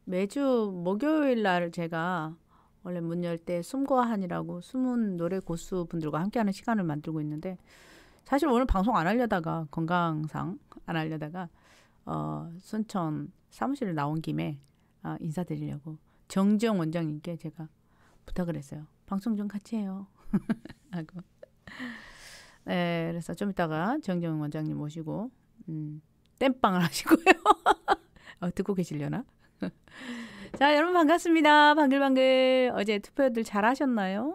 매주 목요일 날 제가 원래 문 열 때 숨고한이라고 숨은 노래 고수 분들과 함께하는 시간을 만들고 있는데 사실 오늘 방송 안 하려다가 건강상 안 하려다가 순천 사무실에 나온 김에 인사드리려고 정지영 원장님께 제가 부탁을 했어요. 방송 좀 같이 해요. 하고. 네, 그래서 좀 이따가 정지영 원장님 모시고 땜빵을 하시고요. 듣고 계시려나? 자, 여러분 반갑습니다. 방글방글. 어제 투표들 잘 하셨나요?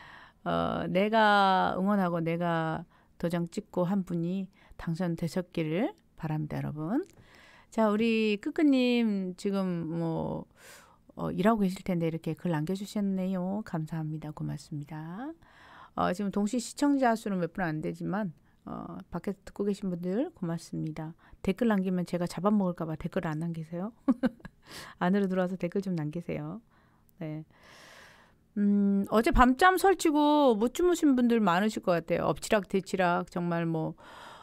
내가 응원하고 내가 도장 찍고 한 분이 당선되셨기를 바랍니다, 여러분. 자, 우리 끄끄님 지금 뭐 일하고 계실 텐데 이렇게 글 남겨주셨네요. 감사합니다. 고맙습니다. 지금 동시 시청자 수는 몇 분 안 되지만 밖에서 듣고 계신 분들 고맙습니다. 댓글 남기면 제가 잡아먹을까 봐 댓글 안 남기세요. 안으로 들어와서 댓글 좀 남기세요. 네. 어제 밤잠 설치고 못 주무신 분들 많으실 것 같아요. 엎치락 뒤치락 정말 뭐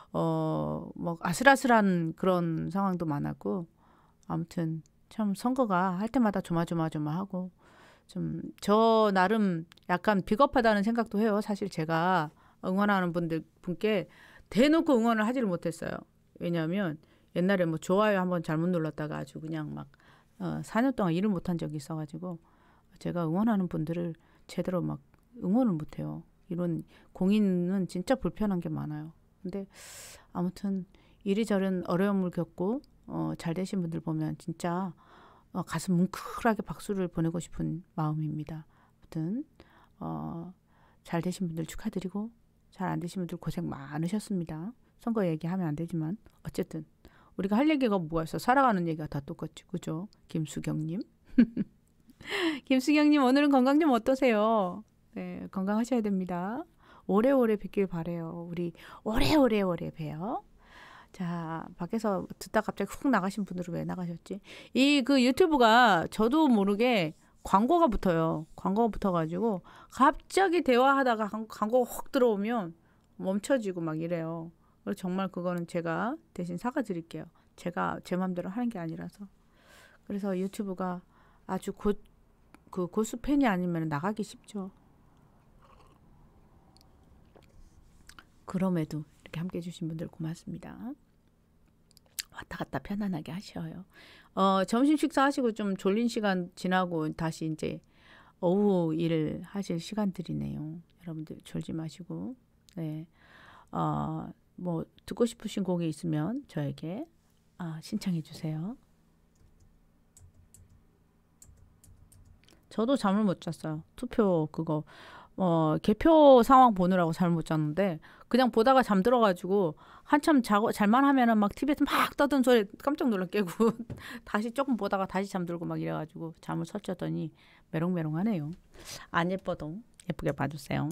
아슬아슬한 그런 상황도 많았고 아무튼 참 선거가 할 때마다 조마조마하고 좀 저 나름 약간 비겁하다는 생각도 해요. 사실 제가 응원하는 분께 대놓고 응원을 하지를 못했어요. 왜냐하면 옛날에 뭐 좋아요 한번 잘못 눌렀다가 아주 그냥 막 4년 동안 일을 못한 적이 있어가지고 제가 응원하는 분들을 제대로 막 응원을 못해요. 이런 공인은 진짜 불편한 게 많아요. 근데 아무튼 이리저리 어려움을 겪고 잘 되신 분들 보면 진짜 가슴 뭉클하게 박수를 보내고 싶은 마음입니다. 아무튼 잘 되신 분들 축하드리고 잘 안 되신 분들 고생 많으셨습니다. 선거 얘기하면 안 되지만 어쨌든 우리가 할 얘기가 뭐가 있어. 살아가는 얘기가 다 똑같지. 그죠? 김수경님. 김수경님 오늘은 건강 좀 어떠세요? 네, 건강하셔야 됩니다. 오래오래 뵙길 바래요. 우리 오래오래 봬요. 자, 밖에서 듣다 갑자기 훅 나가신 분들은 왜 나가셨지? 그 유튜브가 저도 모르게 광고가 붙어요. 광고가 붙어가지고 갑자기 대화하다가 광고가 확 들어오면 멈춰지고 막 이래요. 그래서 정말 그거는 제가 대신 사과드릴게요. 제가 제 맘대로 하는 게 아니라서. 그래서 유튜브가 아주 고수 팬이 아니면 나가기 쉽죠. 그럼에도 이렇게 함께 해주신 분들 고맙습니다. 왔다 갔다 편안하게 하셔요. 점심 식사하시고 좀 졸린 시간 지나고 다시 이제 오후 일을 하실 시간들이네요. 여러분들 졸지 마시고. 네. 뭐 듣고 싶으신 곡이 있으면 저에게 신청해 주세요. 저도 잠을 못 잤어요. 투표 그거 개표 상황 보느라고 잠을 못 잤는데 그냥 보다가 잠들어가지고 한참 자고 잘만 하면은 막 TV에서 막 떠든 소리 깜짝 놀라 깨고 다시 조금 보다가 다시 잠들고 막 이래가지고 잠을 설쳤더니 메롱메롱하네요. 안 예뻐도 예쁘게 봐주세요.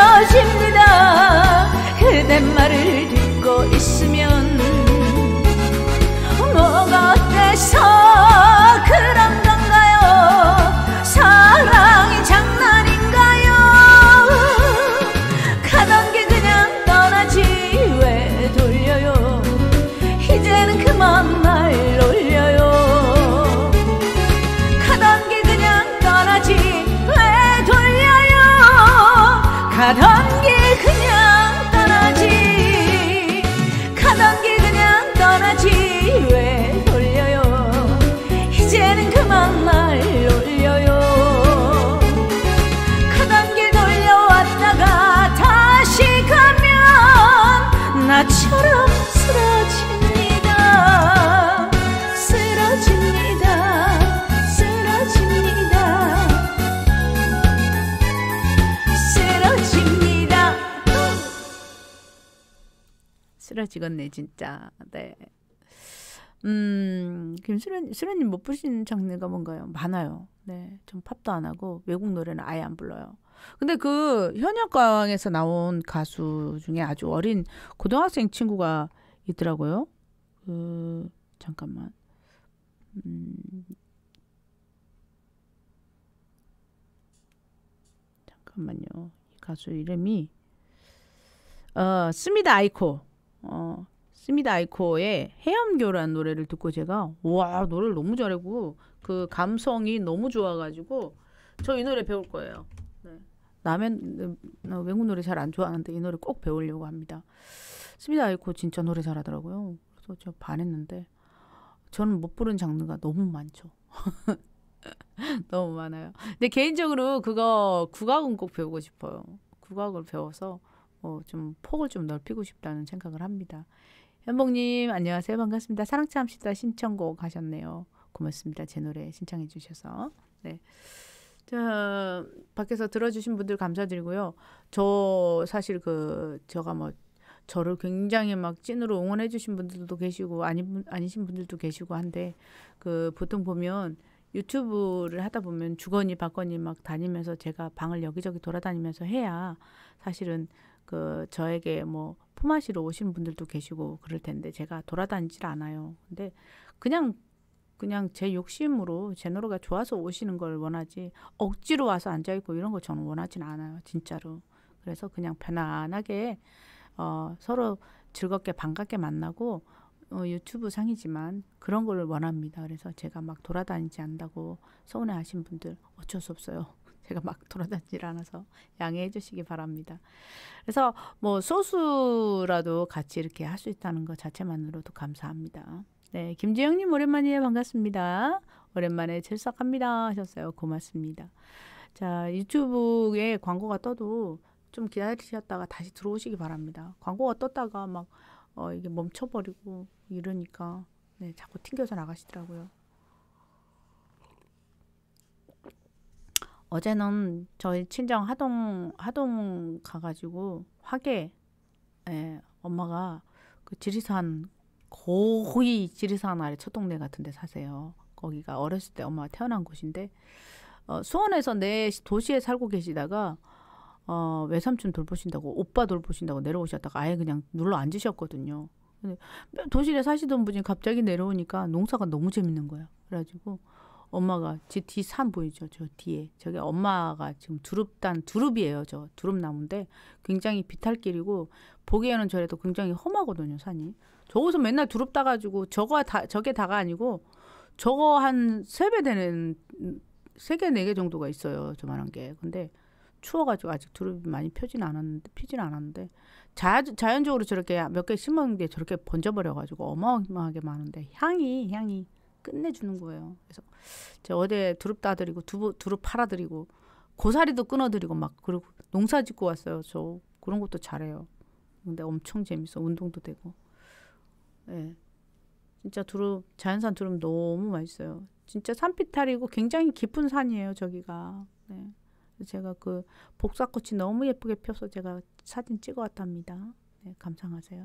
쓰러집니다. 그대 말을 듣고 있으면 뭐가 어때서 그런 건가요? 사랑이 장난인가요? 가던 길 그냥 떠나지 왜 돌려요? 이제는 그만 날 놀려요. 가던 길 그냥 떠나지 왜 돌려요? 가던 길 그냥 떠나지, 가던 길 그냥 떠나지 왜 돌려요? 이제는 그만 날 놀려요. 가던 길 돌려왔다가 다시 가면 나처럼 쓰러집니다. 쓰러집니다. 쓰러집니다. 쓰러집니다. 쓰러지겠네 진짜. 네. 수련님 못 부르시는 장르가 뭔가요? 많아요. 네, 좀 팝도 안 하고 외국 노래는 아예 안 불러요. 근데 그 현역가왕에서 나온 가수 중에 아주 어린 고등학생 친구가 있더라고요. 잠깐만. 잠깐만요. 이 가수 이름이 스미다 아이코. 스미다 아이코의 해엄교라는 노래를 듣고 제가 와 노래를 너무 잘하고 그 감성이 너무 좋아가지고 저 이 노래 배울 거예요. 네. 나는 외국 노래 잘 안 좋아하는데 이 노래 꼭 배우려고 합니다. 스미다 아이코 진짜 노래 잘하더라고요. 그래서 제가 반했는데 저는 못 부른 장르가 너무 많죠. 너무 많아요. 근데 개인적으로 그거 국악은 꼭 배우고 싶어요. 국악을 배워서 좀 폭을 좀 넓히고 싶다는 생각을 합니다. 현복님 안녕하세요. 반갑습니다. 사랑참시다 신청곡 하셨네요. 고맙습니다. 제 노래 신청해 주셔서. 네. 자, 밖에서 들어주신 분들 감사드리고요. 저 사실 제가 뭐 저를 굉장히 막 찐으로 응원해 주신 분들도 계시고 아니신 분들도 계시고 한데 보통 보면 유튜브를 하다 보면 주거니 받거니 막 다니면서 제가 방을 여기저기 돌아다니면서 해야 사실은 저에게 뭐 품앗이로 오시는 분들도 계시고 그럴 텐데 제가 돌아다니질 않아요. 근데 그냥 제 욕심으로 제 노래가 좋아서 오시는 걸 원하지 억지로 와서 앉아있고 이런 거 저는 원하진 않아요. 진짜로. 그래서 그냥 편안하게 서로 즐겁게 반갑게 만나고 유튜브 상이지만 그런 걸 원합니다. 그래서 제가 막 돌아다니지 않는다고 서운해 하신 분들 어쩔 수 없어요. 제가 막 돌아다니질 않아서 양해해 주시기 바랍니다. 그래서 뭐 소수라도 같이 이렇게 할 수 있다는 것 자체만으로도 감사합니다. 네, 김지영님 오랜만이에요. 반갑습니다. 오랜만에 출석합니다 하셨어요. 고맙습니다. 자, 유튜브에 광고가 떠도 좀 기다리셨다가 다시 들어오시기 바랍니다. 광고가 떴다가 막 이게 멈춰버리고 이러니까 네, 자꾸 튕겨서 나가시더라고요. 어제는 저희 친정 하동 가가지고 화계 엄마가 그 지리산 거의 지리산 아래 첫 동네 같은 데 사세요. 거기가 어렸을 때 엄마가 태어난 곳인데 수원에서 도시에 살고 계시다가 외삼촌 돌보신다고 오빠 돌보신다고 내려오셨다가 아예 그냥 눌러 앉으셨거든요. 근데 도시에 사시던 분이 갑자기 내려오니까 농사가 너무 재밌는 거야. 그래가지고 엄마가 제 뒤 산 보이죠? 저 뒤에 저게 엄마가 지금 두릅이에요. 저 두릅나무인데 굉장히 비탈길이고 보기에는 저래도 굉장히 험하거든요. 산이. 저기서 맨날 두릅 따가지고 저게 다가 아니고 저거 한 3배 되는 3개, 4개 정도가 있어요. 저만한 게. 근데 추워가지고 아직 두릅이 많이 피진 않았는데 자연적으로 저렇게 몇 개 심은 게 저렇게 번져버려가지고 어마어마하게 많은데 향이 끝내주는 거예요. 그래서 제가 어제 두릅 따드리고 두릅 팔아드리고 고사리도 끊어드리고 막 그리고 농사 짓고 왔어요. 저 그런 것도 잘해요. 근데 엄청 재밌어. 운동도 되고. 네. 진짜 자연산 두릅 너무 맛있어요. 진짜 산비탈이고 굉장히 깊은 산이에요. 저기가. 네. 제가 복사꽃이 너무 예쁘게 펴서 제가 사진 찍어왔답니다. 네, 감상하세요.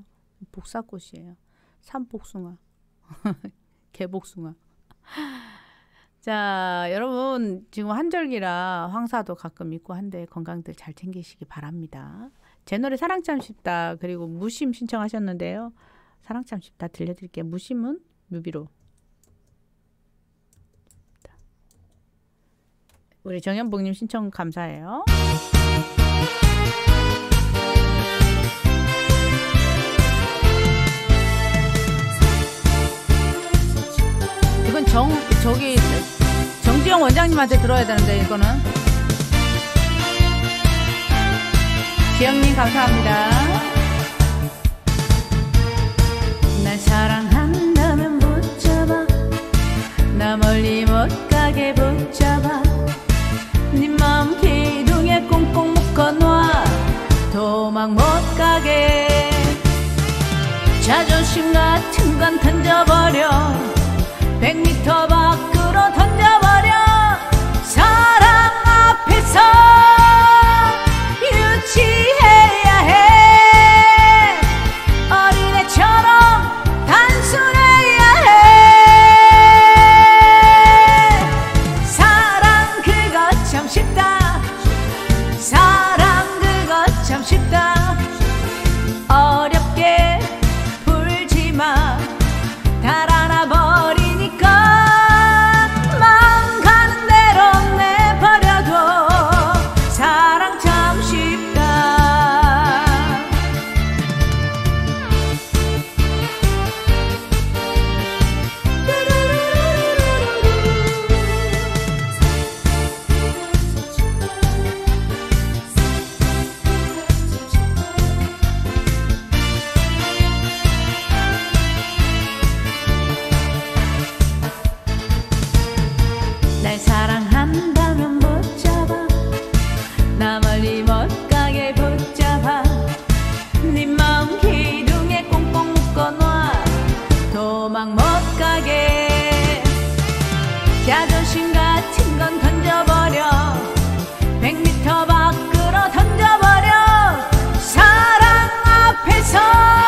복사꽃이에요. 산복숭아. 개복숭아. 자, 여러분 지금 한절기라 황사도 가끔 있고 한데 건강들 잘 챙기시기 바랍니다. 제 노래 사랑 참 쉽다 그리고 무심 신청하셨는데요. 사랑 참 쉽다 들려드릴게요. 무심은 뮤비로. 우리 정현복님 신청 감사해요. 이건 저기 정지영 원장님한테 들어야 되는데 이거는. 지영님 감사합니다. 날 사랑한다면 붙잡아 나 멀리 못 가게 붙잡아 네 마음 기둥에 꽁꽁 묶어놔 도망 못 가게 자존심 같은 건 던져버려 100m 밖으로 던져버려 사랑 앞에서 유치해야 해 어린애처럼 단순해야 해 사랑 그거 참 쉽다 사랑 그거 참 쉽다 어렵게 풀지마 달아나 버리니까 마음 가는 대로 내버려둬 사랑 참 쉽다 날 사랑한다면 붙잡아 나 멀리 못 가게 붙잡아 네 마음 기둥에 꽁꽁 묶어놔 도망 못 가게 자존심 같은 건 던져버려 100m 밖으로 던져버려 사랑 앞에서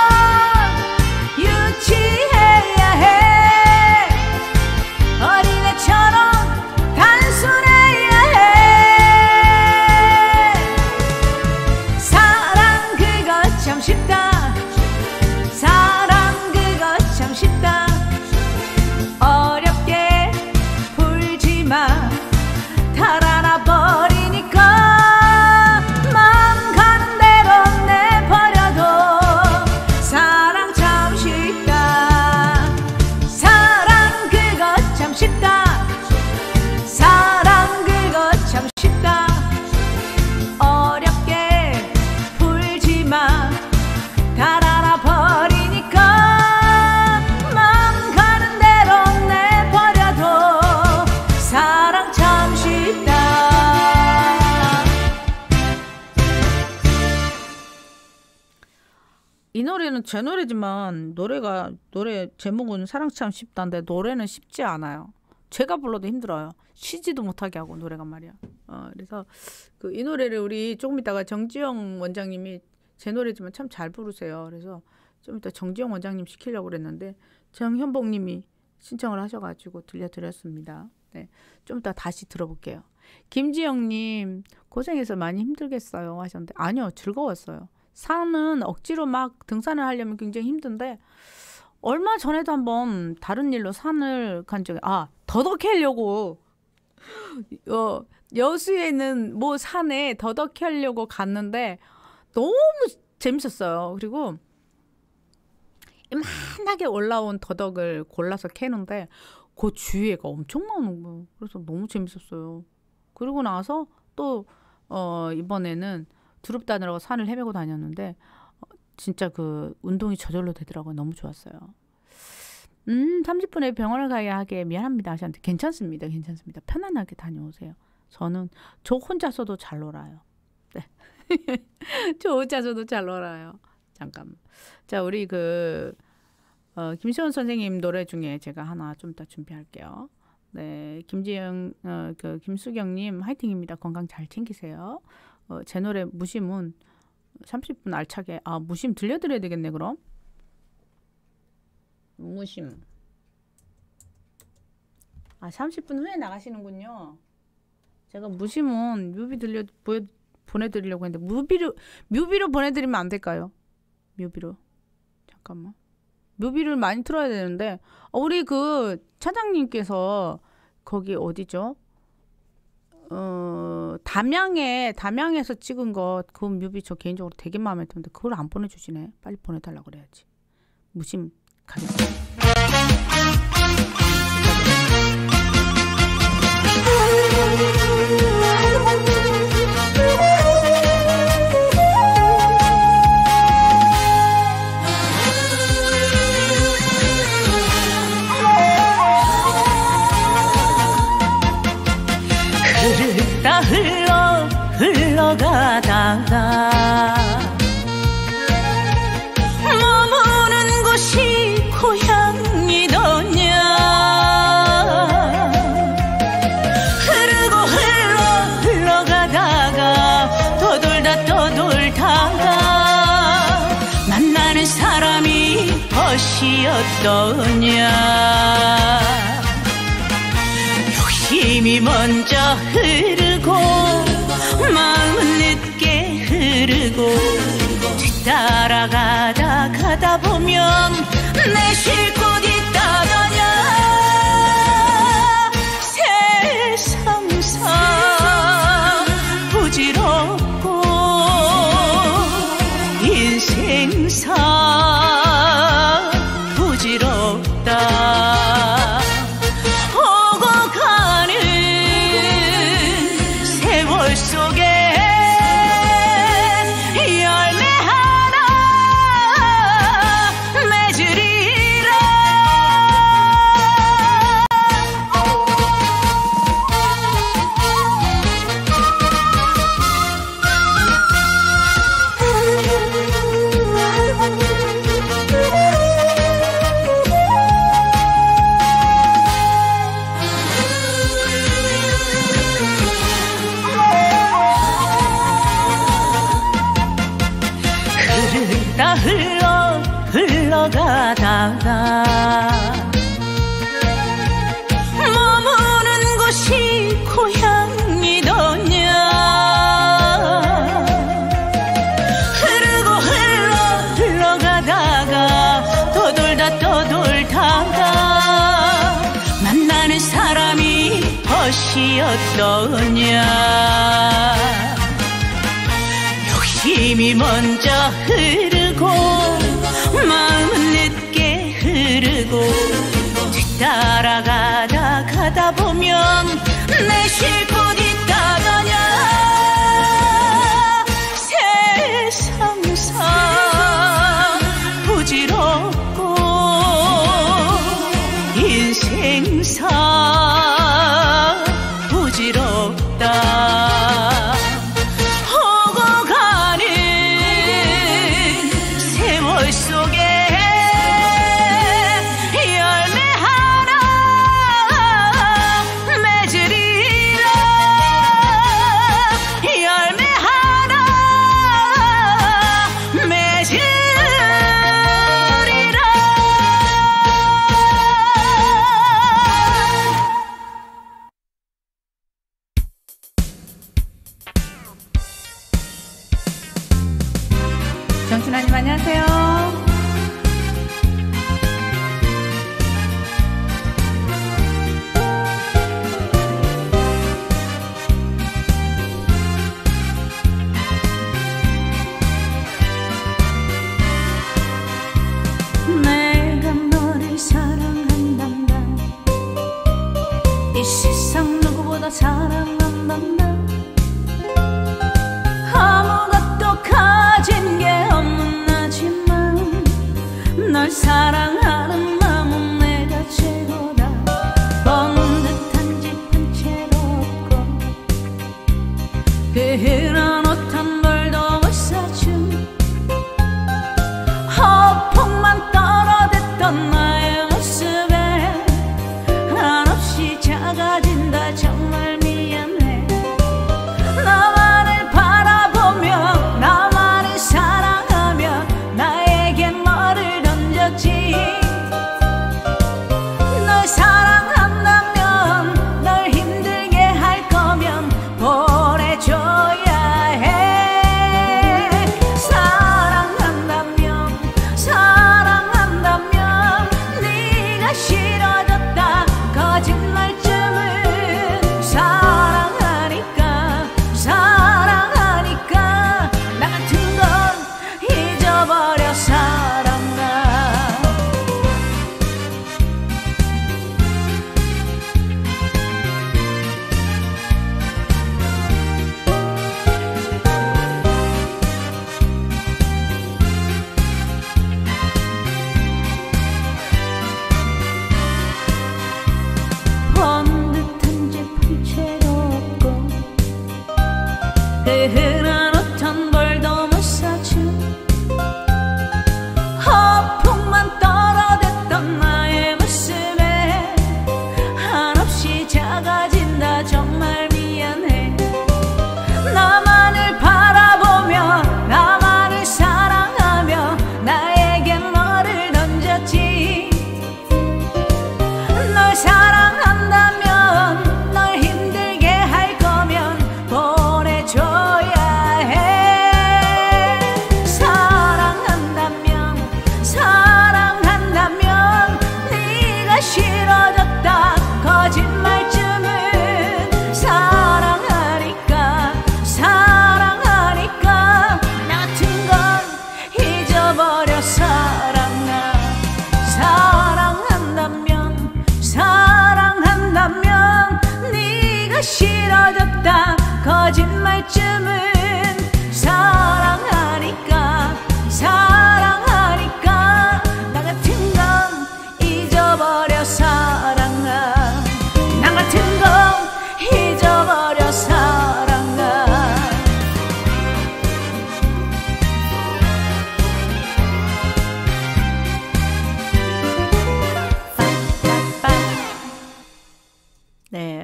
유치해야 해 어린애처럼 단순해야 해 사랑 그거 참 쉽다 사랑 그거 참 쉽다 어렵게 풀지마 달아나 버리니까 마음 가는 대로 내버려둬 사랑 참 쉽다 사랑 그거 참 쉽다 사랑 그거 참 쉽다 어렵게 풀지마 달아나 버리니까 마음 가는 대로 내버려둬 사랑 참 쉽다 이 노래는 제 노래지만 노래 제목은 사랑 참 쉽다인데 노래는 쉽지 않아요. 제가 불러도 힘들어요. 쉬지도 못하게 하고 노래가 말이야. 그래서 이 노래를 우리 조금 이따가 정지영 원장님이 제 노래지만 참 잘 부르세요. 그래서 좀 이따 정지영 원장님 시키려고 그랬는데 정현복님이 신청을 하셔가지고 들려드렸습니다. 네, 좀 이따 다시 들어볼게요. 김지영님 고생해서 많이 힘들겠어요 하셨는데 아니요 즐거웠어요. 산은 억지로 막 등산을 하려면 굉장히 힘든데 얼마 전에도 한번 다른 일로 산을 간 적이 더덕하려고 여수에 있는 뭐 산에 더덕하려고 갔는데 너무 재밌었어요. 그리고 이만하게 올라온 더덕을 골라서 캐는데 그 주위에가 엄청 많은 거예요. 그래서 너무 재밌었어요. 그리고 나서 또 이번에는 두릅다느라고 산을 헤매고 다녔는데 진짜 그 운동이 저절로 되더라고요. 너무 좋았어요. 30분에 병원을 가야 하게 미안합니다 하셨는데 괜찮습니다. 괜찮습니다. 편안하게 다녀오세요. 저 혼자서도 잘 놀아요. 네. 저 혼자서도 잘 놀아요. 잠깐만. 자, 우리 김시원 선생님 노래 중에 제가 하나 좀 이따 준비할게요. 네, 김지영, 김수경님 화이팅입니다. 건강 잘 챙기세요. 제 노래 무심은 30분 알차게 무심 들려드려야 되겠네. 그럼 무심 아, 30분 후에 나가시는군요. 제가 무심은 뮤비 보내드리려고 했는데 뮤비로 보내드리면 안 될까요? 뮤비로. 잠깐만. 뮤비를 많이 틀어야 되는데 우리 그 차장님께서 거기 어디죠? 담양에서 찍은 거 그 뮤비 저 개인적으로 되게 마음에 드는데 그걸 안 보내주시네. 빨리 보내달라고 그래야지. 무심 가겠습니다. 흘러가다가 머무는 곳이 고향이더냐. 흘러가다가 떠돌다가 만나는 사람이 벗이었더냐. 욕심이 먼저 흐르고 마음은 늦게 흐르고 뒤따라가다 보면 내 쉴 곳 있다더냐. 세상사 부질없고 인생사 부질없다. 오고 가는 세월 속에 열매 하나 맺으리라. 흘러가다가 머무는 곳이 고향이더냐. 흘러가다가 떠돌다가 만나는 사람이 벗이었더냐. 욕심이 먼저 흐르고 마음은 늦게 흐르고 뒤따라가다 보면 내 쉴 곳 있다더냐. 세상사 부질없고 인생사 부질없다. 오고 가는 세월 속에 열매 하나 맺으리라. 열매 하나 맺으리라. 정순아님 안녕하세요. 내가 너를 사랑한단다. 이 세상 누구보다 사랑한단다. 아무것도 가진 게 없는 나지만 널 사랑하는 마음은 내가 최고다. 번듯한 집 한 채로 없고 그런 옷 한 벌도 못 사준 허풍만 떨어댔던 나의 모습에 한없이 작아진다. 정말 미안해. 나만을 바라보며 나만을 사랑하며 나에게 뭐를 던졌지. 널 사랑한다면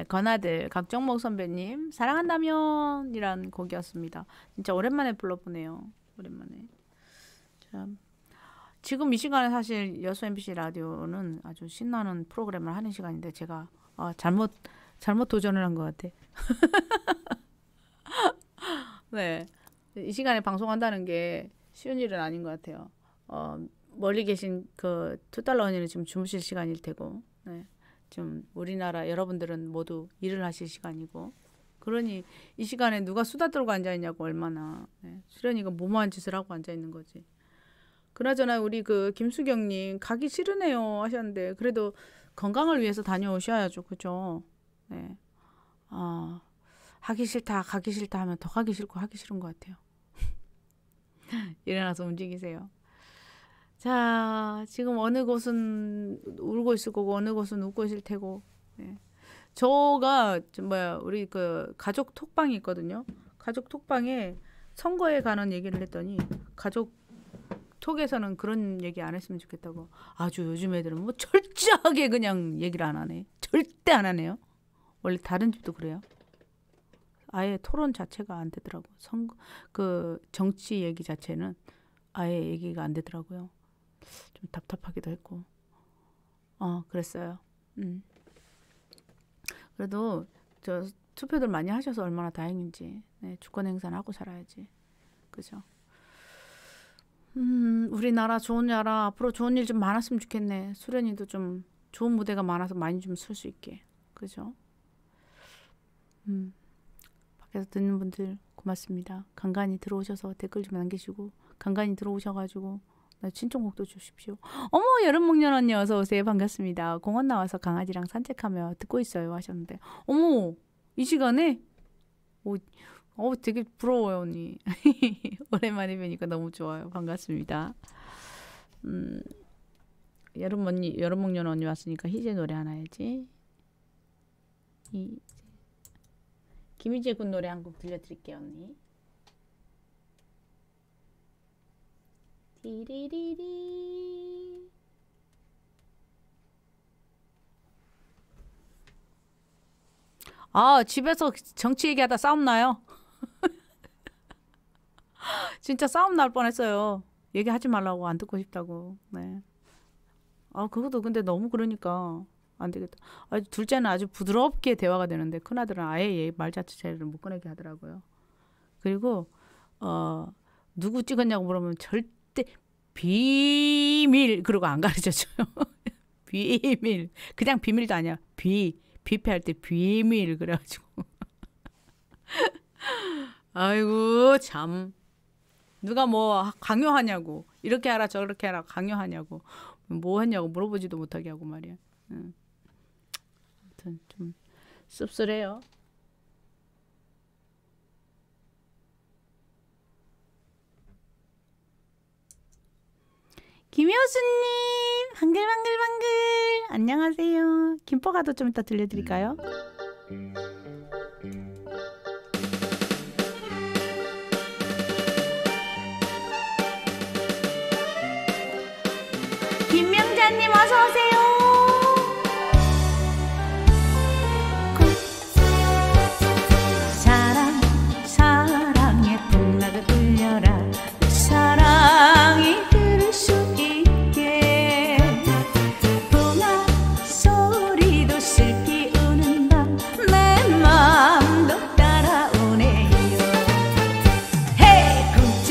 건아들 각종목 선배님 사랑한다면 이란 곡이었습니다. 진짜 오랜만에 불러보네요. 오랜만에. 참. 지금 이 시간에 사실 여수 MBC 라디오는 아주 신나는 프로그램을 하는 시간인데 제가 잘못 도전을 한 것 같아. 네, 이 시간에 방송한다는 게 쉬운 일은 아닌 것 같아요. 멀리 계신 그 $2 언니는 지금 주무실 시간일 테고, 네, 지금 우리나라 여러분들은 모두 일을 하실 시간이고, 그러니 이 시간에 누가 수다 떨고 앉아 있냐고 얼마나. 네, 수련이가 뭐뭐한 짓을 하고 앉아 있는 거지. 그나저나 우리 그 김수경님 가기 싫으네요 하셨는데 그래도 건강을 위해서 다녀오셔야죠, 그죠? 네, 하기 싫다 가기 싫다 하면 더 가기 싫고 하기 싫은 것 같아요. 일어나서 움직이세요. 자, 지금 어느 곳은 울고 있을 거고 어느 곳은 웃고 있을 테고. 네. 저가 우리 그 가족 톡방이 있거든요. 가족 톡방에 선거에 관한 얘기를 했더니 가족 톡에서는 그런 얘기 안 했으면 좋겠다고. 아주 요즘 애들은 뭐 철저하게 그냥 얘기를 안 하네. 절대 안 하네요. 원래 다른 집도 그래요. 아예 토론 자체가 안 되더라고. 그 정치 얘기 자체는 아예 얘기가 안 되더라고요. 좀 답답하기도 했고. 그랬어요. 그래도 저 투표들 많이 하셔서 얼마나 다행인지. 네, 주권 행사는 하고 살아야지. 그죠? 우리나라 좋은 나라 앞으로 좋은 일 좀 많았으면 좋겠네. 수련이도 좀 좋은 무대가 많아서 많이 좀 쓸 수 있게. 그죠? 밖에서 듣는 분들 고맙습니다. 간간히 들어오셔서 댓글 좀 남기시고 간간히 들어오셔가지고 신청곡도 주십시오. 어머, 여름목련 언니 어서 오세요. 반갑습니다. 공원 나와서 강아지랑 산책하며 듣고 있어요 하셨는데 어머, 이 시간에? 되게 부러워요 언니. 오랜만에 뵈니까 너무 좋아요. 반갑습니다. 여름목련 언니 왔으니까 희재 노래 하나 해야지. 김희재 군 노래 한 곡 들려드릴게요 언니. 디리리리. 집에서 정치 얘기하다 싸움 나요. 진짜 싸움 날 뻔했어요. 얘기하지 말라고, 안 듣고 싶다고. 네. 그것도 근데 너무 그러니까 안 되겠다. 둘째는 아주 부드럽게 대화가 되는데 큰아들은 아예 말 자체를 못 꺼내게 하더라고요. 그리고 누구 찍었냐고 물으면 절대 비밀 그러고 안 가르쳐줘요. 비밀. 그냥 비밀도 아니야. 뷔페할 때 비밀 그래가지고. 아이고 참. 누가 뭐 강요하냐고. 이렇게 하라 저렇게 하라 강요하냐고. 뭐 했냐고 물어보지도 못하게 하고 말이야. 아무튼 좀 씁쓸해요. 김효수님 방글방글방글 안녕하세요. 김포가도 좀 이따 들려드릴까요? 김명자님 어서오세요. 사랑에 풍락을 울려라. 내 사랑이 들을 수 있게. 풍악 소리도 슬피 우는 밤 내 맘도 따라오네요. 헤이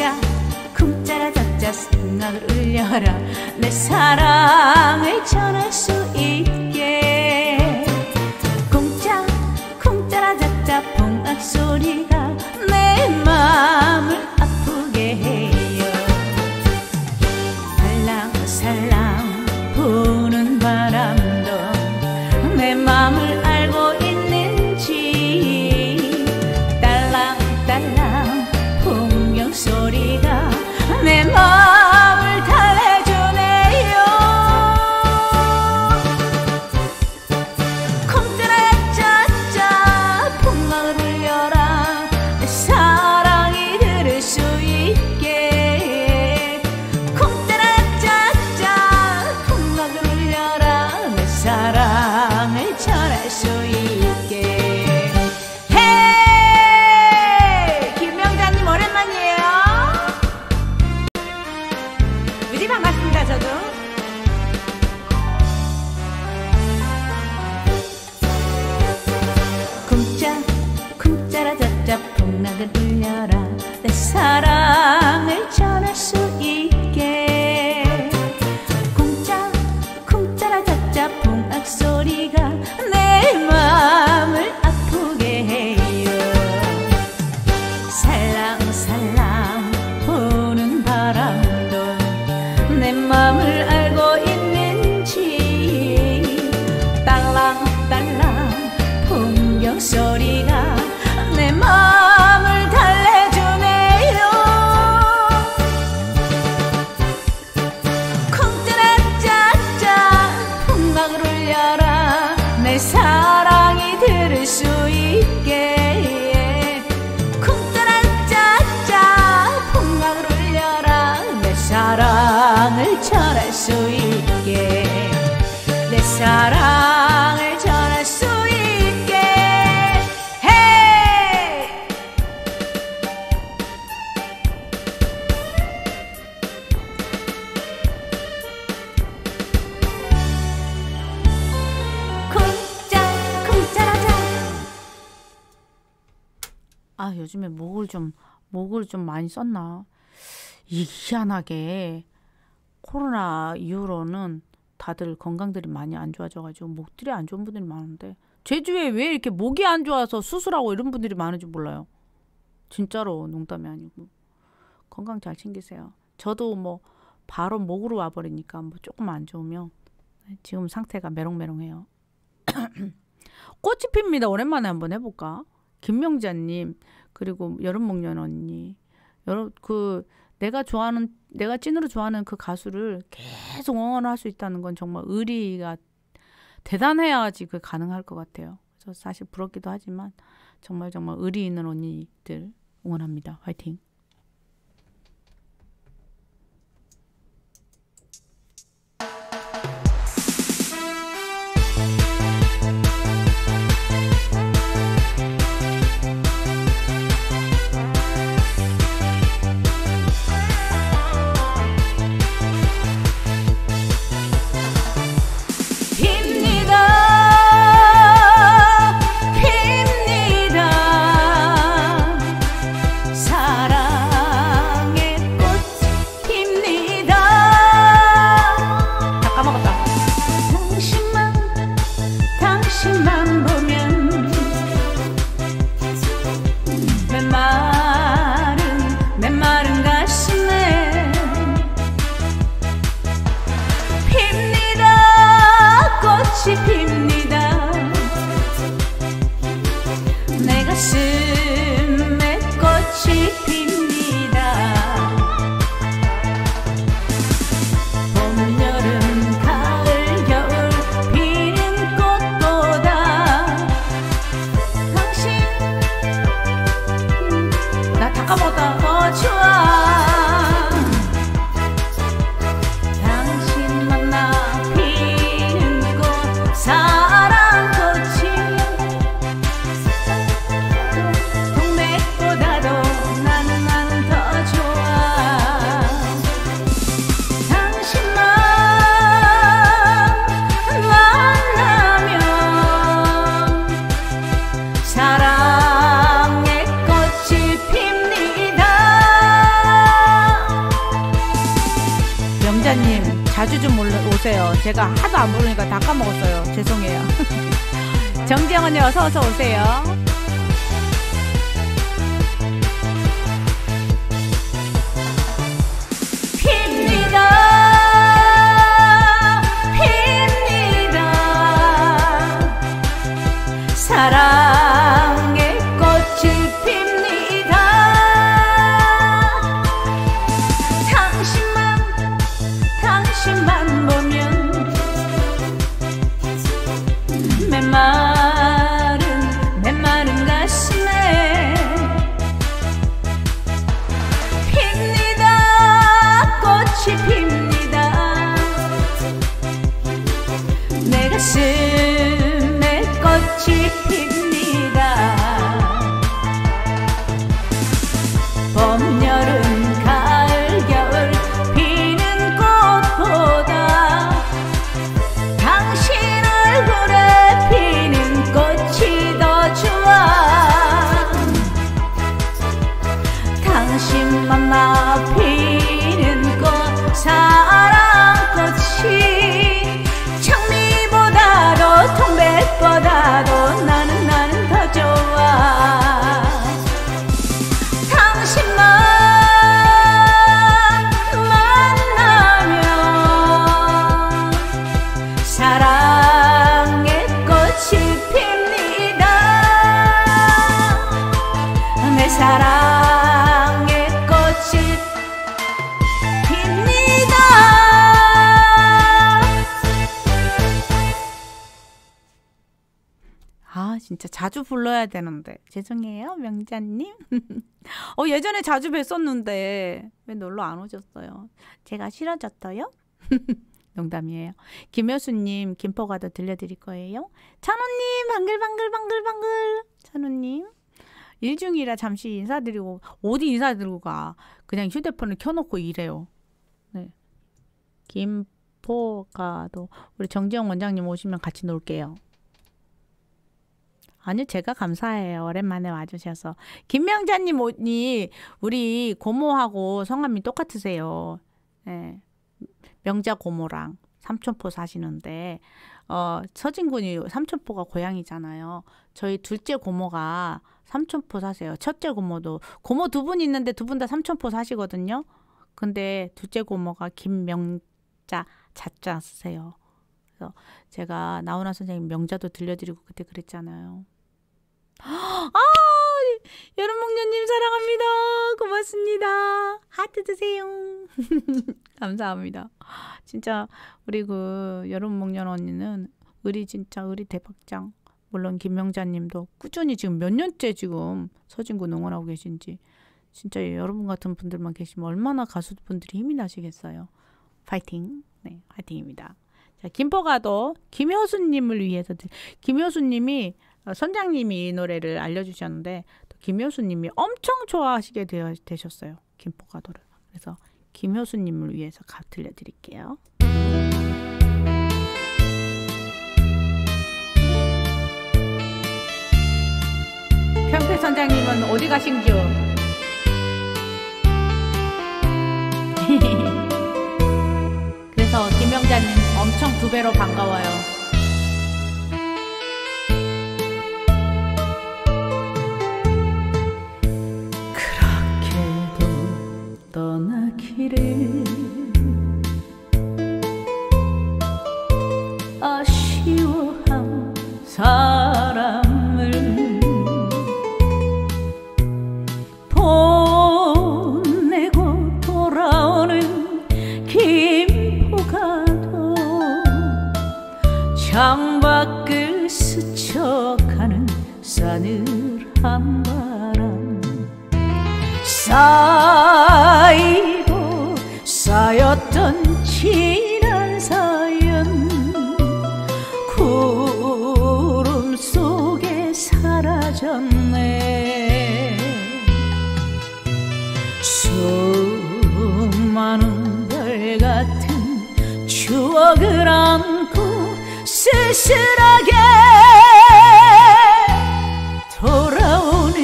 쿵짜라짜짜 풍악을 울려라. 내 사랑을 전할 수 있게. 쿵짜라짜짜 풍악 소리가 내 마음을 아프게 해요. 살랑살랑 부는 바람도 내 마음을 알고 있는지. 딸랑딸랑 풍경 소리가 내 마음을 달래주네요. 쿵짜라짜짜 풍악을 울려라. 내 사랑이 들을 수 사랑을 전할 수 있게 해. 쿵짜라짜. 아, 요즘에 목을 좀 많이 썼나. 희한하게 코로나 이후로는 다들 건강들이 많이 안 좋아져가지고 목들이 안 좋은 분들이 많은데, 제 주위에 왜 이렇게 목이 안 좋아서 수술하고 이런 분들이 많은지 몰라요. 진짜로 농담이 아니고. 건강 잘 챙기세요. 저도 뭐 바로 목으로 와버리니까 뭐 조금 안 좋으면 지금 상태가 메롱메롱해요. 꽃이 핍니다. 오랜만에 한번 해볼까? 김명자님, 그리고 여름목련 언니, 내가 찐으로 좋아하는 그 가수를 계속 응원할 수 있다는 건 정말 의리가 대단해야지 그게 가능할 것 같아요. 그래서 사실 부럽기도 하지만 정말 의리 있는 언니들 응원합니다. 화이팅! 자주 좀 오세요. 제가 하도 안 부르니까 다 까먹었어요. 죄송해요. 정지영 언니 어서 오세요. 사랑의 꽃이 핍니다. 당신만 보면 메마른 가슴에 핍니다. 꽃이 핍니다. 내 가슴에 꽃이 봄, 여름, 가을, 겨울 피는 꽃보다 당신 얼굴에 피는 꽃이 더 좋아. 당신 만나 피는 꽃, 사랑꽃이 장미보다도 동백보다도 나는 더 좋아. 사랑의 꽃이 핍니다. 내 사랑의 꽃이 핍니다. 아, 진짜 자주 불러야 되는데 죄송해요, 명자님. 예전에 자주 뵀었는데 왜 놀러 안 오셨어요? 제가 싫어졌어요? 농담이에요. 김효수님 김포가도 들려드릴 거예요. 찬호님 방글방글방글방글. 찬호님 일 중이라 잠시 인사드리고 어디 인사드리고 가. 그냥 휴대폰을 켜놓고 일해요. 네. 김포가도 우리 정지영 원장님 오시면 같이 놀게요. 아니요, 제가 감사해요. 오랜만에 와주셔서. 김명자님 언니 우리 고모하고 성함이 똑같으세요. 네. 명자 고모랑 삼천포 사시는데 서진군이 삼천포가 고향이잖아요. 저희 둘째 고모가 삼천포 사세요. 첫째 고모도 고모 두 분 있는데 두 분 다 삼천포 사시거든요. 근데 둘째 고모가 김명자 자자 쓰세요. 그래서 제가 나훈아 선생님 명자도 들려드리고 그때 그랬잖아요. 아, 여름목련님 사랑합니다. 고맙습니다. 하트 드세요. 감사합니다. 진짜 우리 그 여름목련 언니는 의리 진짜 의리 대박장. 물론 김명자님도 꾸준히 지금 몇 년째 지금 서진군 응원하고 계신지 진짜 여러분 같은 분들만 계시면 얼마나 가수분들이 힘이 나시겠어요. 파이팅. 네, 파이팅입니다. 자, 김포가도 김효수님을 위해서 김효수님이 선장님이 이 노래를 알려주셨는데 또 김효수님이 엄청 좋아하시게 되셨어요. 김포가도를. 그래서 김효수님을 위해서 들려드릴게요. 평택 선장님은 어디 가신겨? 그래서 김명자님 엄청 두 배로 반가워요. 그렇게도 떠나기를 아쉬워한 사람을 보내고 돌아오는 김포가도 창밖을 스쳐가는 싸늘한 바람 쌓이고 쌓였던 지난 사연 구름 속에 사라졌네. 수많은 별 같은 추억을 안고 쓸쓸하게 돌아오는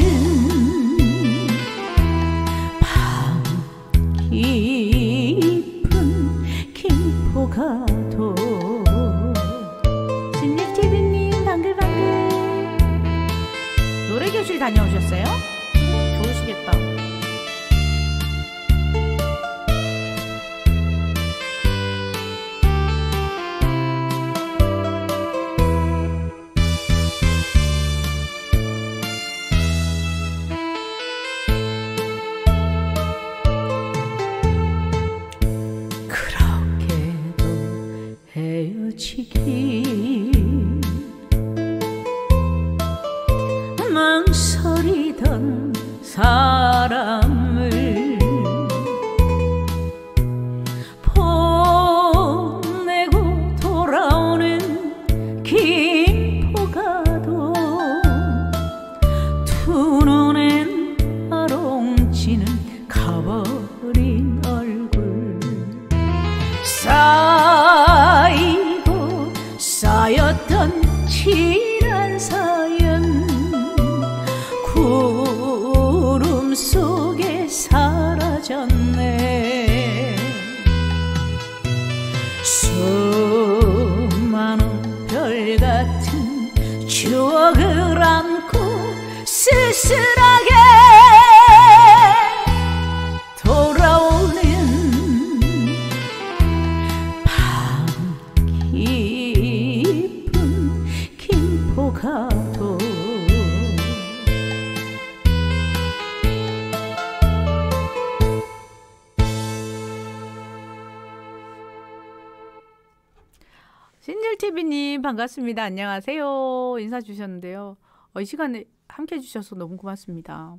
밤 깊은 김포가도. 진일TV님 방글방글. 노래교실 다녀오셨어요? 좋으시겠다. 헤어지기 망설이던 사람을 보내고 돌아오는 김포가도 두 눈엔 아롱지는 가버린 얼굴 쌓이고 쌓였던 지난 사연 구름 속에 사라졌네. 수많은 별 같은 추억을 안고 쓸쓸하게 돌아오는 밤 깊은 김포가도. 신일TV님 반갑습니다. 안녕하세요. 인사 주셨는데요. 이 시간에 함께 해주셔서 너무 고맙습니다.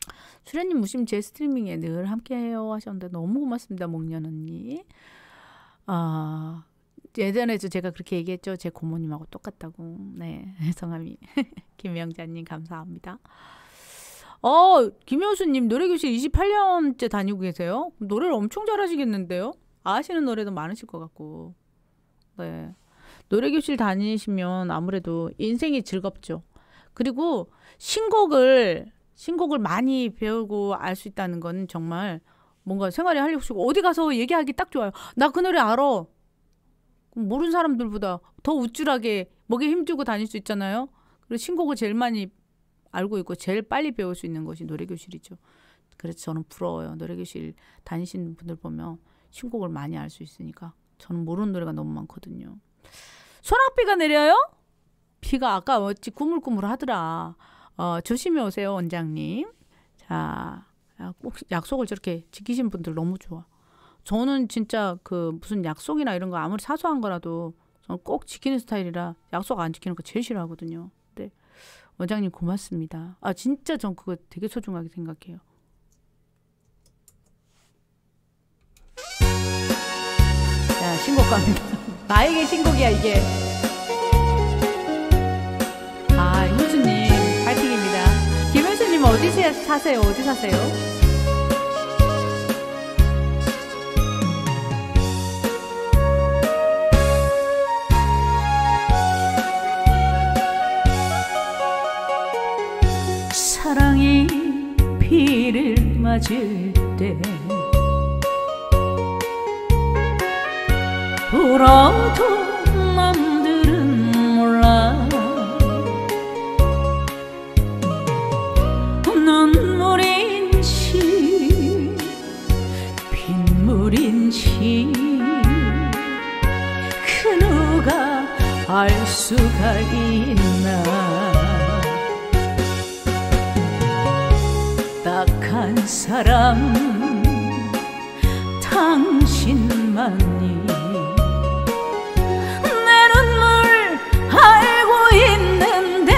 수련님 무심 제 스트리밍에 늘 함께해요 하셨는데 너무 고맙습니다. 목련 언니. 아, 예전에도 제가 그렇게 얘기했죠. 제 고모님하고 똑같다고. 네, 성함이 김영자님 감사합니다. 김효수님 노래교실 28년째 다니고 계세요? 노래를 엄청 잘하시겠는데요? 아시는 노래도 많으실 것 같고. 네, 노래교실 다니시면 아무래도 인생이 즐겁죠. 그리고 신곡을 많이 배우고 알 수 있다는 건 정말 뭔가 생활에 활력시고 어디 가서 얘기하기 딱 좋아요. 나 그 노래 알아. 모르는 사람들보다 더 우쭐하게 목에 힘주고 다닐 수 있잖아요. 그리고 신곡을 제일 많이 알고 있고 제일 빨리 배울 수 있는 것이 노래교실이죠. 그래서 저는 부러워요. 노래교실 다니시는 분들 보면 신곡을 많이 알 수 있으니까. 저는 모르는 노래가 너무 많거든요. 소낙비가 내려요? 비가 아까 어찌 꾸물꾸물하더라. 조심히 오세요, 원장님. 자, 꼭 약속을 저렇게 지키신 분들 너무 좋아. 저는 진짜 그 무슨 약속이나 이런 거 아무리 사소한 거라도 저는 꼭 지키는 스타일이라 약속 안 지키는 거 제일 싫어하거든요. 네, 원장님 고맙습니다. 진짜 전 그거 되게 소중하게 생각해요. 자, 신곡 갑니다. 나에게 신곡이야 이게. 효수님 파이팅입니다. 김효수님 어디 사세요? 어디 사세요? 사랑이 비를 맞을 때 울어도 남들은 몰라 눈물인지 빗물인지 그 누가 알 수가 있나 딱한 사람 당신만이 내 눈물 알고 있는데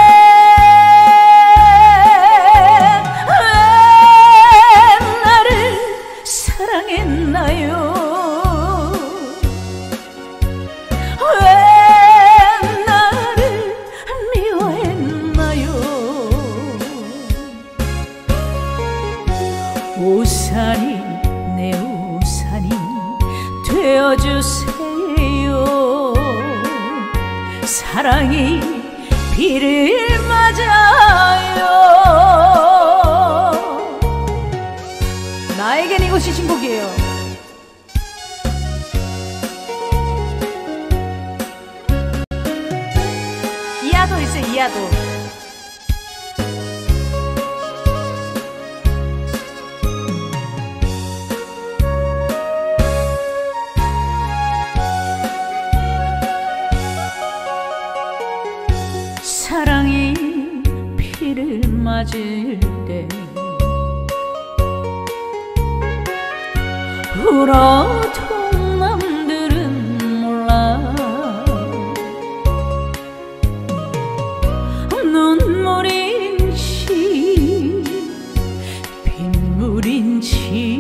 왜 나를 사랑했나요? 왜 나를 미워했나요? 우산이 내 우산이 되어주세요. 사랑이 비를 맞아요. 나에겐 이것이 신곡이에요. 이하도 있어요. 이하도. 사랑이 비를 맞을 때 울어도 남들은 몰라 눈물인지 빗물인지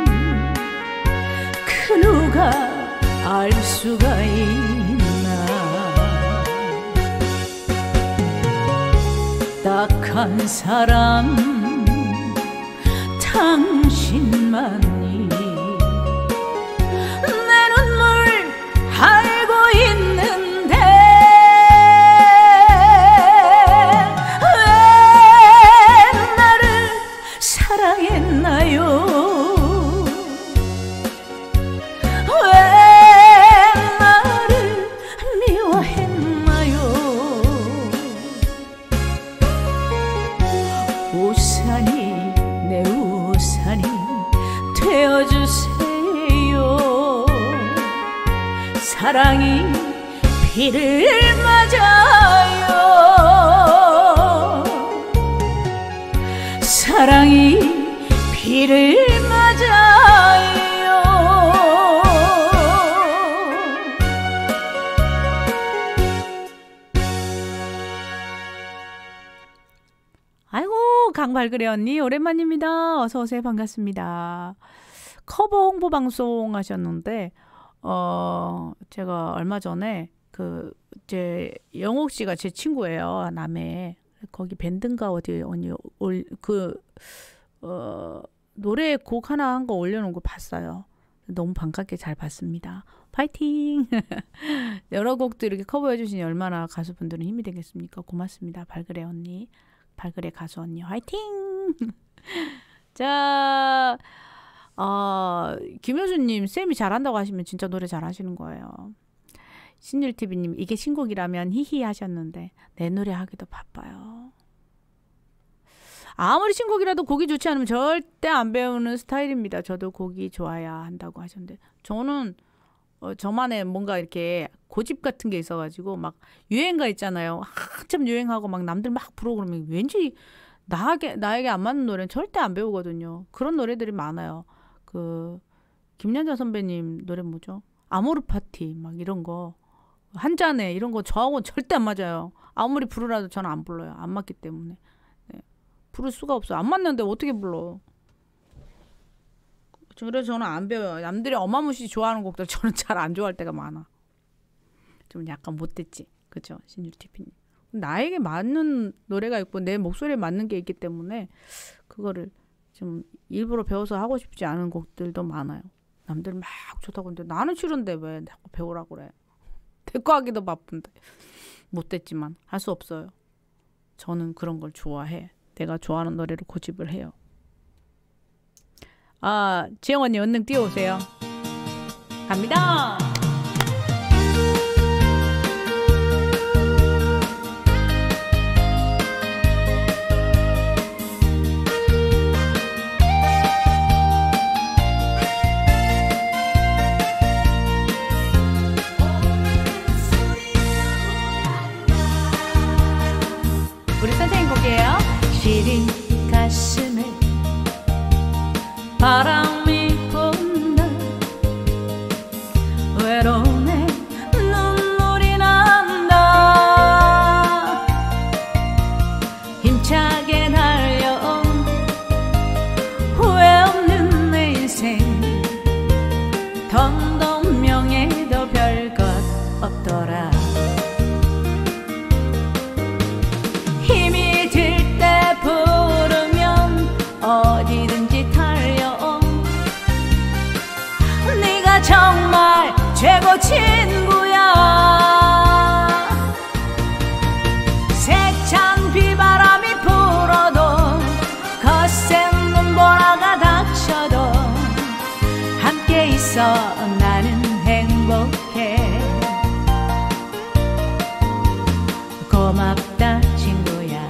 그 누가 알 수가 있나 딱한 사람 당신만이 내 눈물 알고 있는데 왜 나를 사랑했나요? 왜 나를 미워했나요? 우산이 내 우산이 되어주세요. 사랑이 비를 맞아요. 사랑이 비를 맞아요. 아이고 강발그래 언니 오랜만입니다. 어서 오세요. 반갑습니다. 커버 홍보 방송 하셨는데 제가 얼마 전에 제 영옥 씨가 제 친구예요. 남해. 거기 밴드인가 어디 노래 곡 하나 한 거 올려놓은 거 봤어요. 너무 반갑게 잘 봤습니다. 파이팅! 여러 곡도 이렇게 커버해 주시니 얼마나 가수분들은 힘이 되겠습니까? 고맙습니다. 발그레 언니. 발그레 가수 언니 화이팅! 자, 김효수님 쌤이 잘한다고 하시면 진짜 노래 잘하시는 거예요. 신율TV님 이게 신곡이라면 히히 하셨는데 내 노래 하기도 바빠요. 아무리 신곡이라도 곡이 좋지 않으면 절대 안 배우는 스타일입니다. 저도 곡이 좋아야 한다고 하셨는데 저는 저만의 뭔가 이렇게 고집 같은 게 있어가지고 막 유행가 있잖아요. 한참 유행하고 막 남들 막 부르고 그러면 왠지 나에게 안 맞는 노래는 절대 안 배우거든요. 그런 노래들이 많아요. 김연자 선배님 노래 뭐죠? 아모르 파티 막 이런 거 한 잔에 이런 거 저하고는 절대 안 맞아요. 아무리 부르라도 저는 안 불러요. 안 맞기 때문에. 네. 부를 수가 없어요. 안 맞는데 어떻게 불러? 그래서 저는 안 배워요. 남들이 어마무시 좋아하는 곡들 저는 잘 안 좋아할 때가 많아. 좀 약간 못됐지. 그죠? 신유TV님. 나에게 맞는 노래가 있고 내 목소리에 맞는 게 있기 때문에 그거를 좀 일부러 배워서 하고 싶지 않은 곡들도 많아요. 남들 막 좋다고 하는데 나는 싫은데 왜 자꾸 배우라고 그래. 대꾸 하기도 바쁜데. 못됐지만 할 수 없어요. 저는 그런 걸 좋아해. 내가 좋아하는 노래를 고집을 해요. 지영 언니 언능 뛰어오세요. 갑니다. 우리 선생님 곡이에요. 시린 가슴에 바람이 분다 외로움에 눈물이 난다 힘차게 달려온 후회 없는 내 인생 돈도 명예도 별것 없더라 힘이 들 때 부르면 어디든지 달려 네가 정말 최고 친구야 세찬 비바람이 불어도 거센 눈보라가 닥쳐도 함께 있어 나는 행복해 고맙다 친구야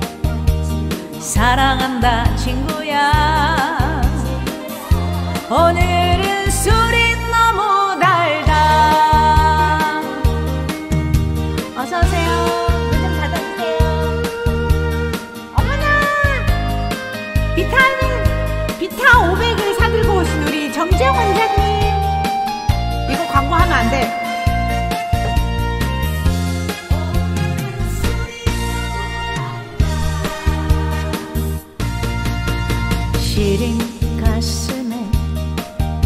사랑한다 친구야 오늘은 술이 너무 달다 어서오세요 문 좀 닫아주세요 어머나 비타 500을 사들고 오신 우리 정재영 원장님 이거 광고하면 안 돼. 시린 가슴에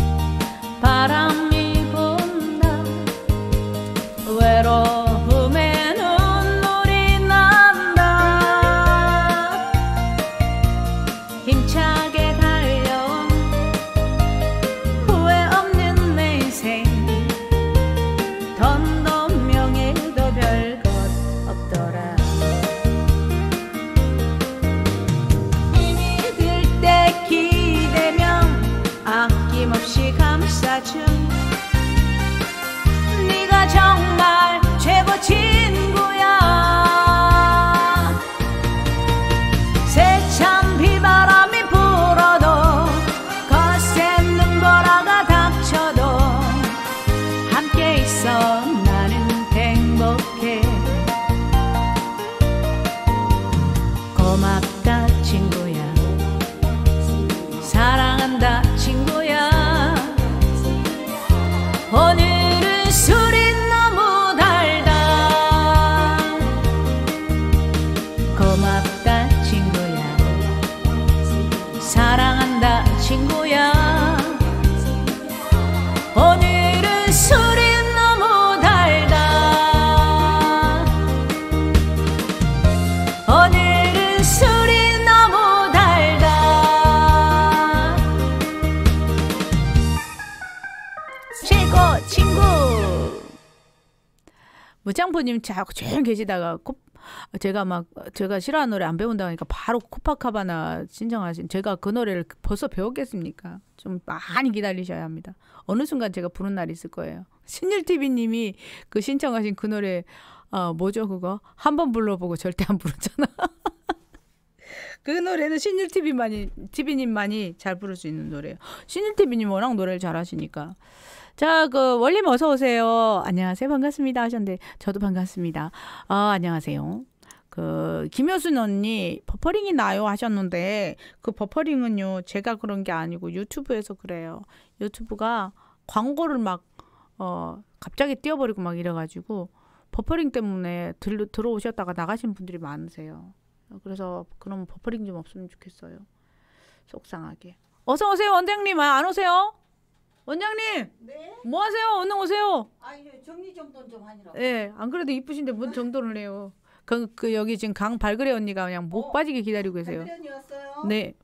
무짱포님 자꾸 조용히 계시다가 제가 싫어하는 노래 안 배운다고 하니까 바로 코파카바나 신청하신, 제가 그 노래를 벌써 배웠겠습니까? 좀 많이 기다리셔야 합니다. 어느 순간 제가 부른 날이 있을 거예요. 신율TV님이 그 신청하신 그 노래 뭐죠 그거? 한 번 불러보고 절대 안 부르잖아. 그 노래는 신율TV님만이 잘 부를 수 있는 노래예요. 신율TV님 워낙 노래를 잘하시니까. 자, 그 원님 어서 오세요. 안녕하세요. 반갑습니다 하셨는데 저도 반갑습니다. 안녕하세요. 그 김효순 언니 버퍼링이 나요 하셨는데 그 버퍼링은요 제가 그런 게 아니고 유튜브에서 그래요. 유튜브가 광고를 막 갑자기 띄워버리고 막 이래가지고 버퍼링 때문에 들어오셨다가 나가신 분들이 많으세요. 그래서 그럼 버퍼링 좀 없으면 좋겠어요. 속상하게. 어서 오세요 원장님. 안 오세요? 원장님. 네? 뭐 하세요? 얼른 오세요. 이거 정리정돈 좀 하느라고. 예, 안 그래도 이쁘신데 뭔 정돈을 해요. 여기 지금 강 발그레 언니가 그냥 목 빠지게 기다리고 계세요. 발그레 언니 왔어요? 네.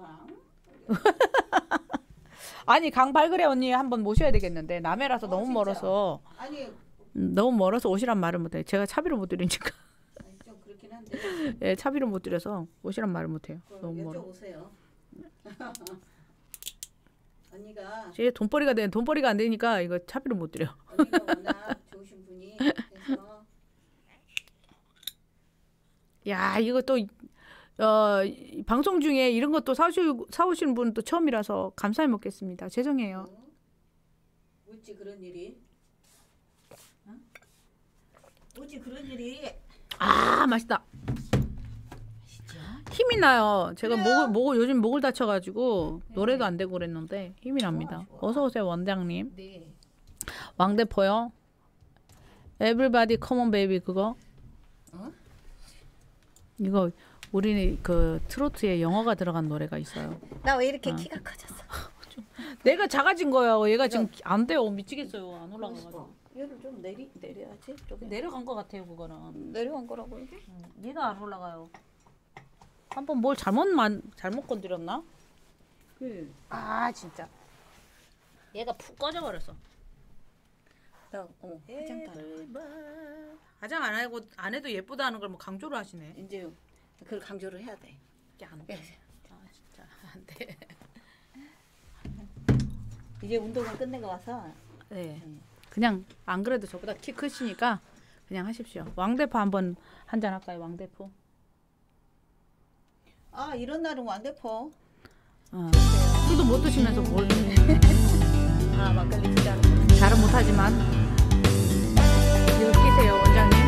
아니 강 발그레 언니 한번 모셔야 되겠는데 남해라서 너무 진짜? 멀어서. 아니 너무 멀어서 오시란 말을 못해요. 제가 차비를 못 드리니까. 좀 그렇긴 한데. 예, 차비를 못 드려서 오시란 말을 못해요. 너무 멀어. 여쭤보세요. 언니가 돈벌이가 안 되니까 이거 차비를 못 드려. 언니가 워낙 좋으신 분이 그래서. 야, 이거 또 방송 중에 이런 것도 사오시는 분은 또 처음이라서 감사히 먹겠습니다. 죄송해요. 어찌 그런 일이? 어찌 그런 일이? 맛있다. 힘이 나요. 제가 요즘 목을 다쳐가지고 노래도 안 되고 그랬는데 힘이 납니다. 좋아. 어서 오세요 원장님. 네. 왕대포요. Everybody Come on Baby 그거. 이거 우리 그 트로트에 영어가 들어간 노래가 있어요. 나 왜 이렇게 키가 커졌어? 내가 작아진 거예요. 얘가 지금 안 돼요. 미치겠어요. 안 올라가가지고. 얘를 좀 내려야지. 조금 내려간 것 같아요 그거는. 내려간 거라고 이게? 얘가 안 올라가요. 한번 뭘 잘못 건드렸나? 진짜. 얘가 푹 꺼져버렸어. 나 화장 안 해도 예쁘다는 걸 뭐 강조를 하시네. 이제 그걸 강조를 해야 돼. 이게 안 돼. 진짜 안 돼. 이제 운동을 끝내고 와서 네. 그냥 안 그래도 저보다 키 크시니까 그냥 하십시오. 왕대포 한번 한잔 할까요? 왕대포. 이런 날은 왕대포. 술도 못 드시면서 뭘? 막걸리 진짜 잘은 못하지만 이거 끼세요 원장님.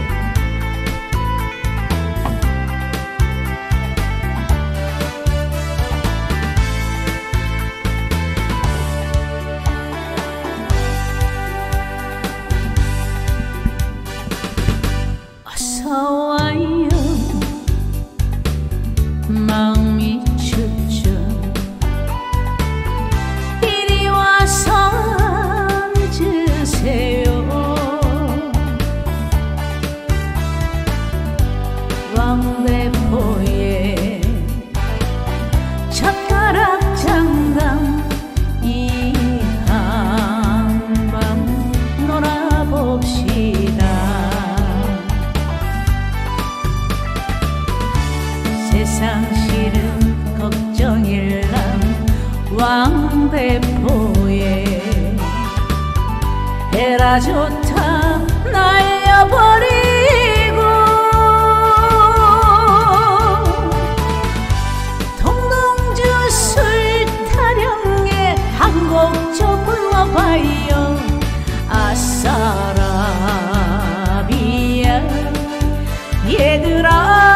어서 와요 마음이 춥죠. 이리 와서 앉으세요. 왕대포에 젓가락 장당 이 한밤 놀아봅시다. 세상 싫은 걱정일랑 왕대포에 해라 좋다 날려버리고 동동주 술타령에 한 곡 좀 불러봐요. 아싸라비야 얘들아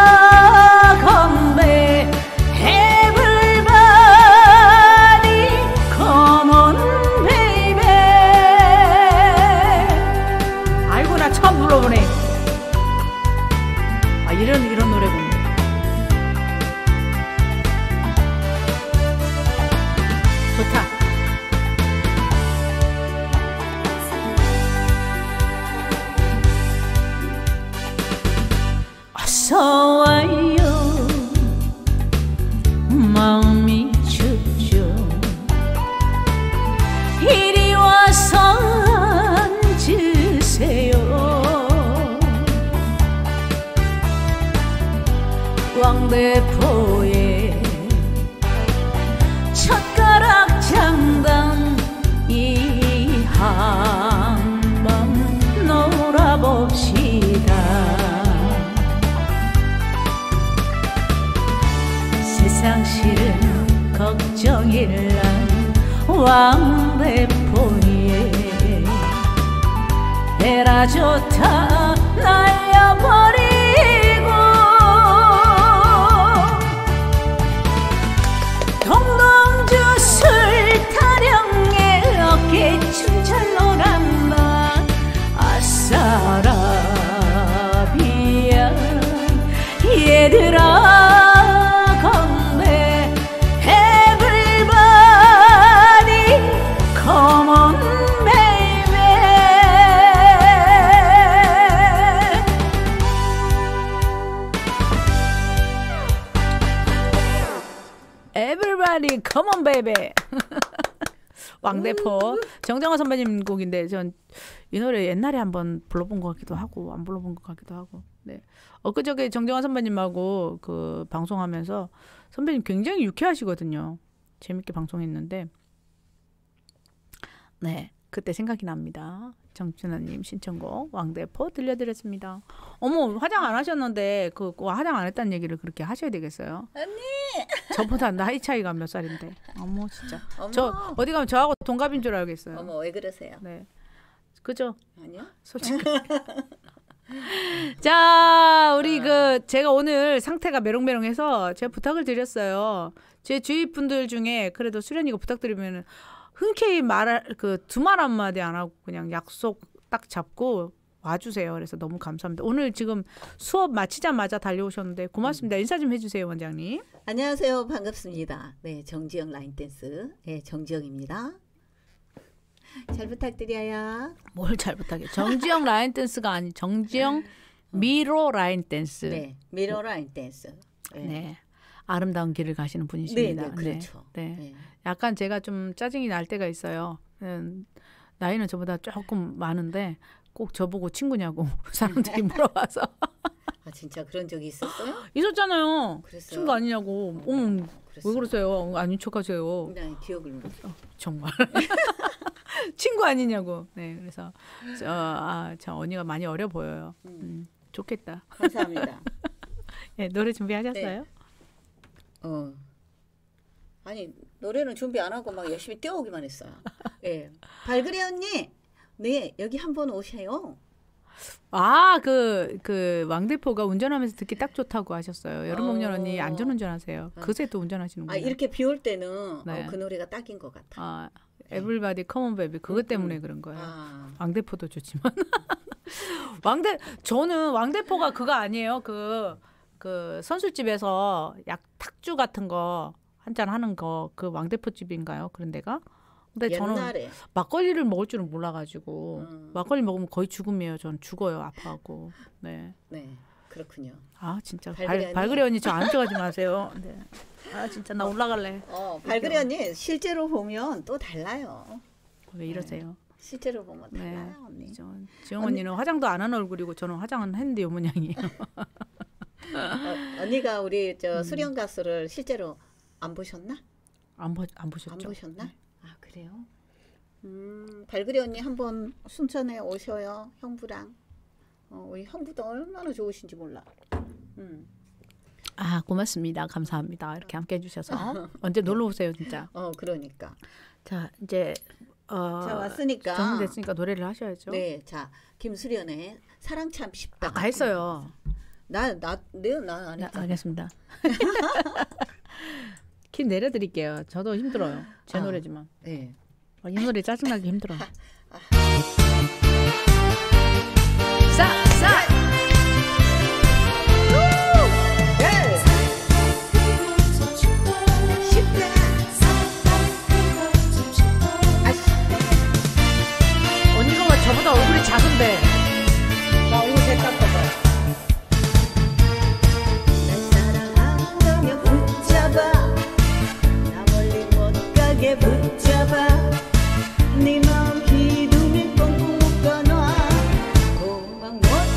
건배 Everybody come on baby. 왕대포에 첫가락 장단 이 한번 놀아봅시다. 세상 싫은 걱정일랑 왕대포에 에라 좋다 날려버리고 동동주 술 타령에 어깨춤 잘 놀았나 아싸라비야 얘들아 건배 everybody come on Everybody, come on, baby. 왕대포 정정화 선배님 곡인데 전 이 노래 옛날에 한번 불러본 것 같기도 하고 안 불러본 것 같기도 하고. 네. 엊그저께 정정화 선배님하고 그 방송하면서 선배님 굉장히 유쾌하시거든요. 재밌게 방송했는데 네 그때 생각이 납니다. 정준하님 신청곡 왕대포 들려드렸습니다. 어머 화장 안 하셨는데 그 화장 안 했다는 얘기를 그렇게 하셔야 되겠어요? 언니 저보다 나이 차이가 몇 살인데. 어머 진짜. 어머. 저 어디 가면 저하고 동갑인 줄 알겠어요. 어머 왜 그러세요? 네. 그죠? 아니요. 솔직히. 자, 우리 제가 오늘 상태가 메롱메롱해서 제가 부탁을 드렸어요. 제 주위 분들 중에 그래도 수련이가 부탁드리면 흔쾌히 두 말 한마디 안 하고 그냥 약속 딱 잡고 와주세요. 그래서 너무 감사합니다. 오늘 지금 수업 마치자마자 달려오셨는데 고맙습니다. 인사 좀 해주세요, 원장님. 안녕하세요. 반갑습니다. 네, 정지영 라인댄스. 네, 정지영입니다. 잘 부탁드려요. 뭘 잘 부탁해. 정지영 라인댄스가 아니 정지영 미로 라인댄스. 네, 미로 라인댄스. 네. 네. 아름다운 길을 가시는 분이십니다. 네, 네 그렇죠. 네. 네. 약간 제가 좀 짜증이 날 때가 있어요. 나이는 저보다 조금 많은데 꼭 저보고 친구냐고 사람들이 물어봐서. 아 진짜 그런 적이 있었어요? 있었잖아요. 그랬어요? 친구 아니냐고. 어머 왜 그러세요? 아닌 척하세요. 네, 기억을 못. 정말. 친구 아니냐고. 네, 그래서 저 언니가 많이 어려 보여요. 좋겠다. 감사합니다. 네, 노래 준비하셨어요? 네. 아니 노래는 준비 안 하고 막 열심히 뛰어오기만 했어요. 네. 발그레 언니, 네 여기 한번 오세요. 그 왕대포가 운전하면서 듣기 딱 좋다고 하셨어요. 여름목련 언니 안전운전하세요. 그새 또 운전하시는구나. 이렇게 비 올 때는 네. 그 노래가 딱인 것 같아. Everybody Come on Baby 그것 때문에 그런 거예요. 왕대포도 좋지만 저는 왕대포가 그거 아니에요. 그 선술집에서 약 탁주 같은 거 한잔 하는 거 그 왕대포 집인가요? 그런 데가? 근데 옛날에. 저는 막걸리를 먹을 줄은 몰라가지고 막걸리 먹으면 거의 죽음이에요. 전 죽어요. 아파하고. 네. 네. 그렇군요. 아 진짜 발그레 발그레 언니 저 안 좋아하지 마세요. 네. 아 진짜 나 올라갈래. 발그레 언니 실제로 보면 또 달라요. 왜 이러세요? 네. 실제로 보면 달라요. 네. 언니. 지영 언니는 화장도 안 한 얼굴이고 저는 화장은 했는데 요 모양이에요. 언니가 우리 수련 가수를 실제로 안 보셨나? 안 보셨죠? 안 보셨나? 아 그래요? 발그레 언니 한번 순천에 오셔요. 형부랑. 우리 형부도 얼마나 좋으신지 몰라. 아 고맙습니다. 감사합니다. 이렇게 함께 해주셔서 언제 놀러 오세요 진짜. 그러니까. 자 이제 자 왔으니까 정리됐으니까 노래를 하셔야죠. 네, 자 김수련의 사랑 참 쉽다. 아까 했어요. 난 안 했잖아. 알겠습니다. 키 내려드릴게요. 저도 힘들어요. 제 노래지만. 네. 이 노래 짜증나기 힘들어. 언니가 왜 저보다 얼굴이 작은데? 나 얼굴 됐다 봐봐. 날 사랑한다며 붙잡아 나 멀리 못 가게 붙잡아 네 마음 기둥에 뻥뻥 묶어놔 고막 못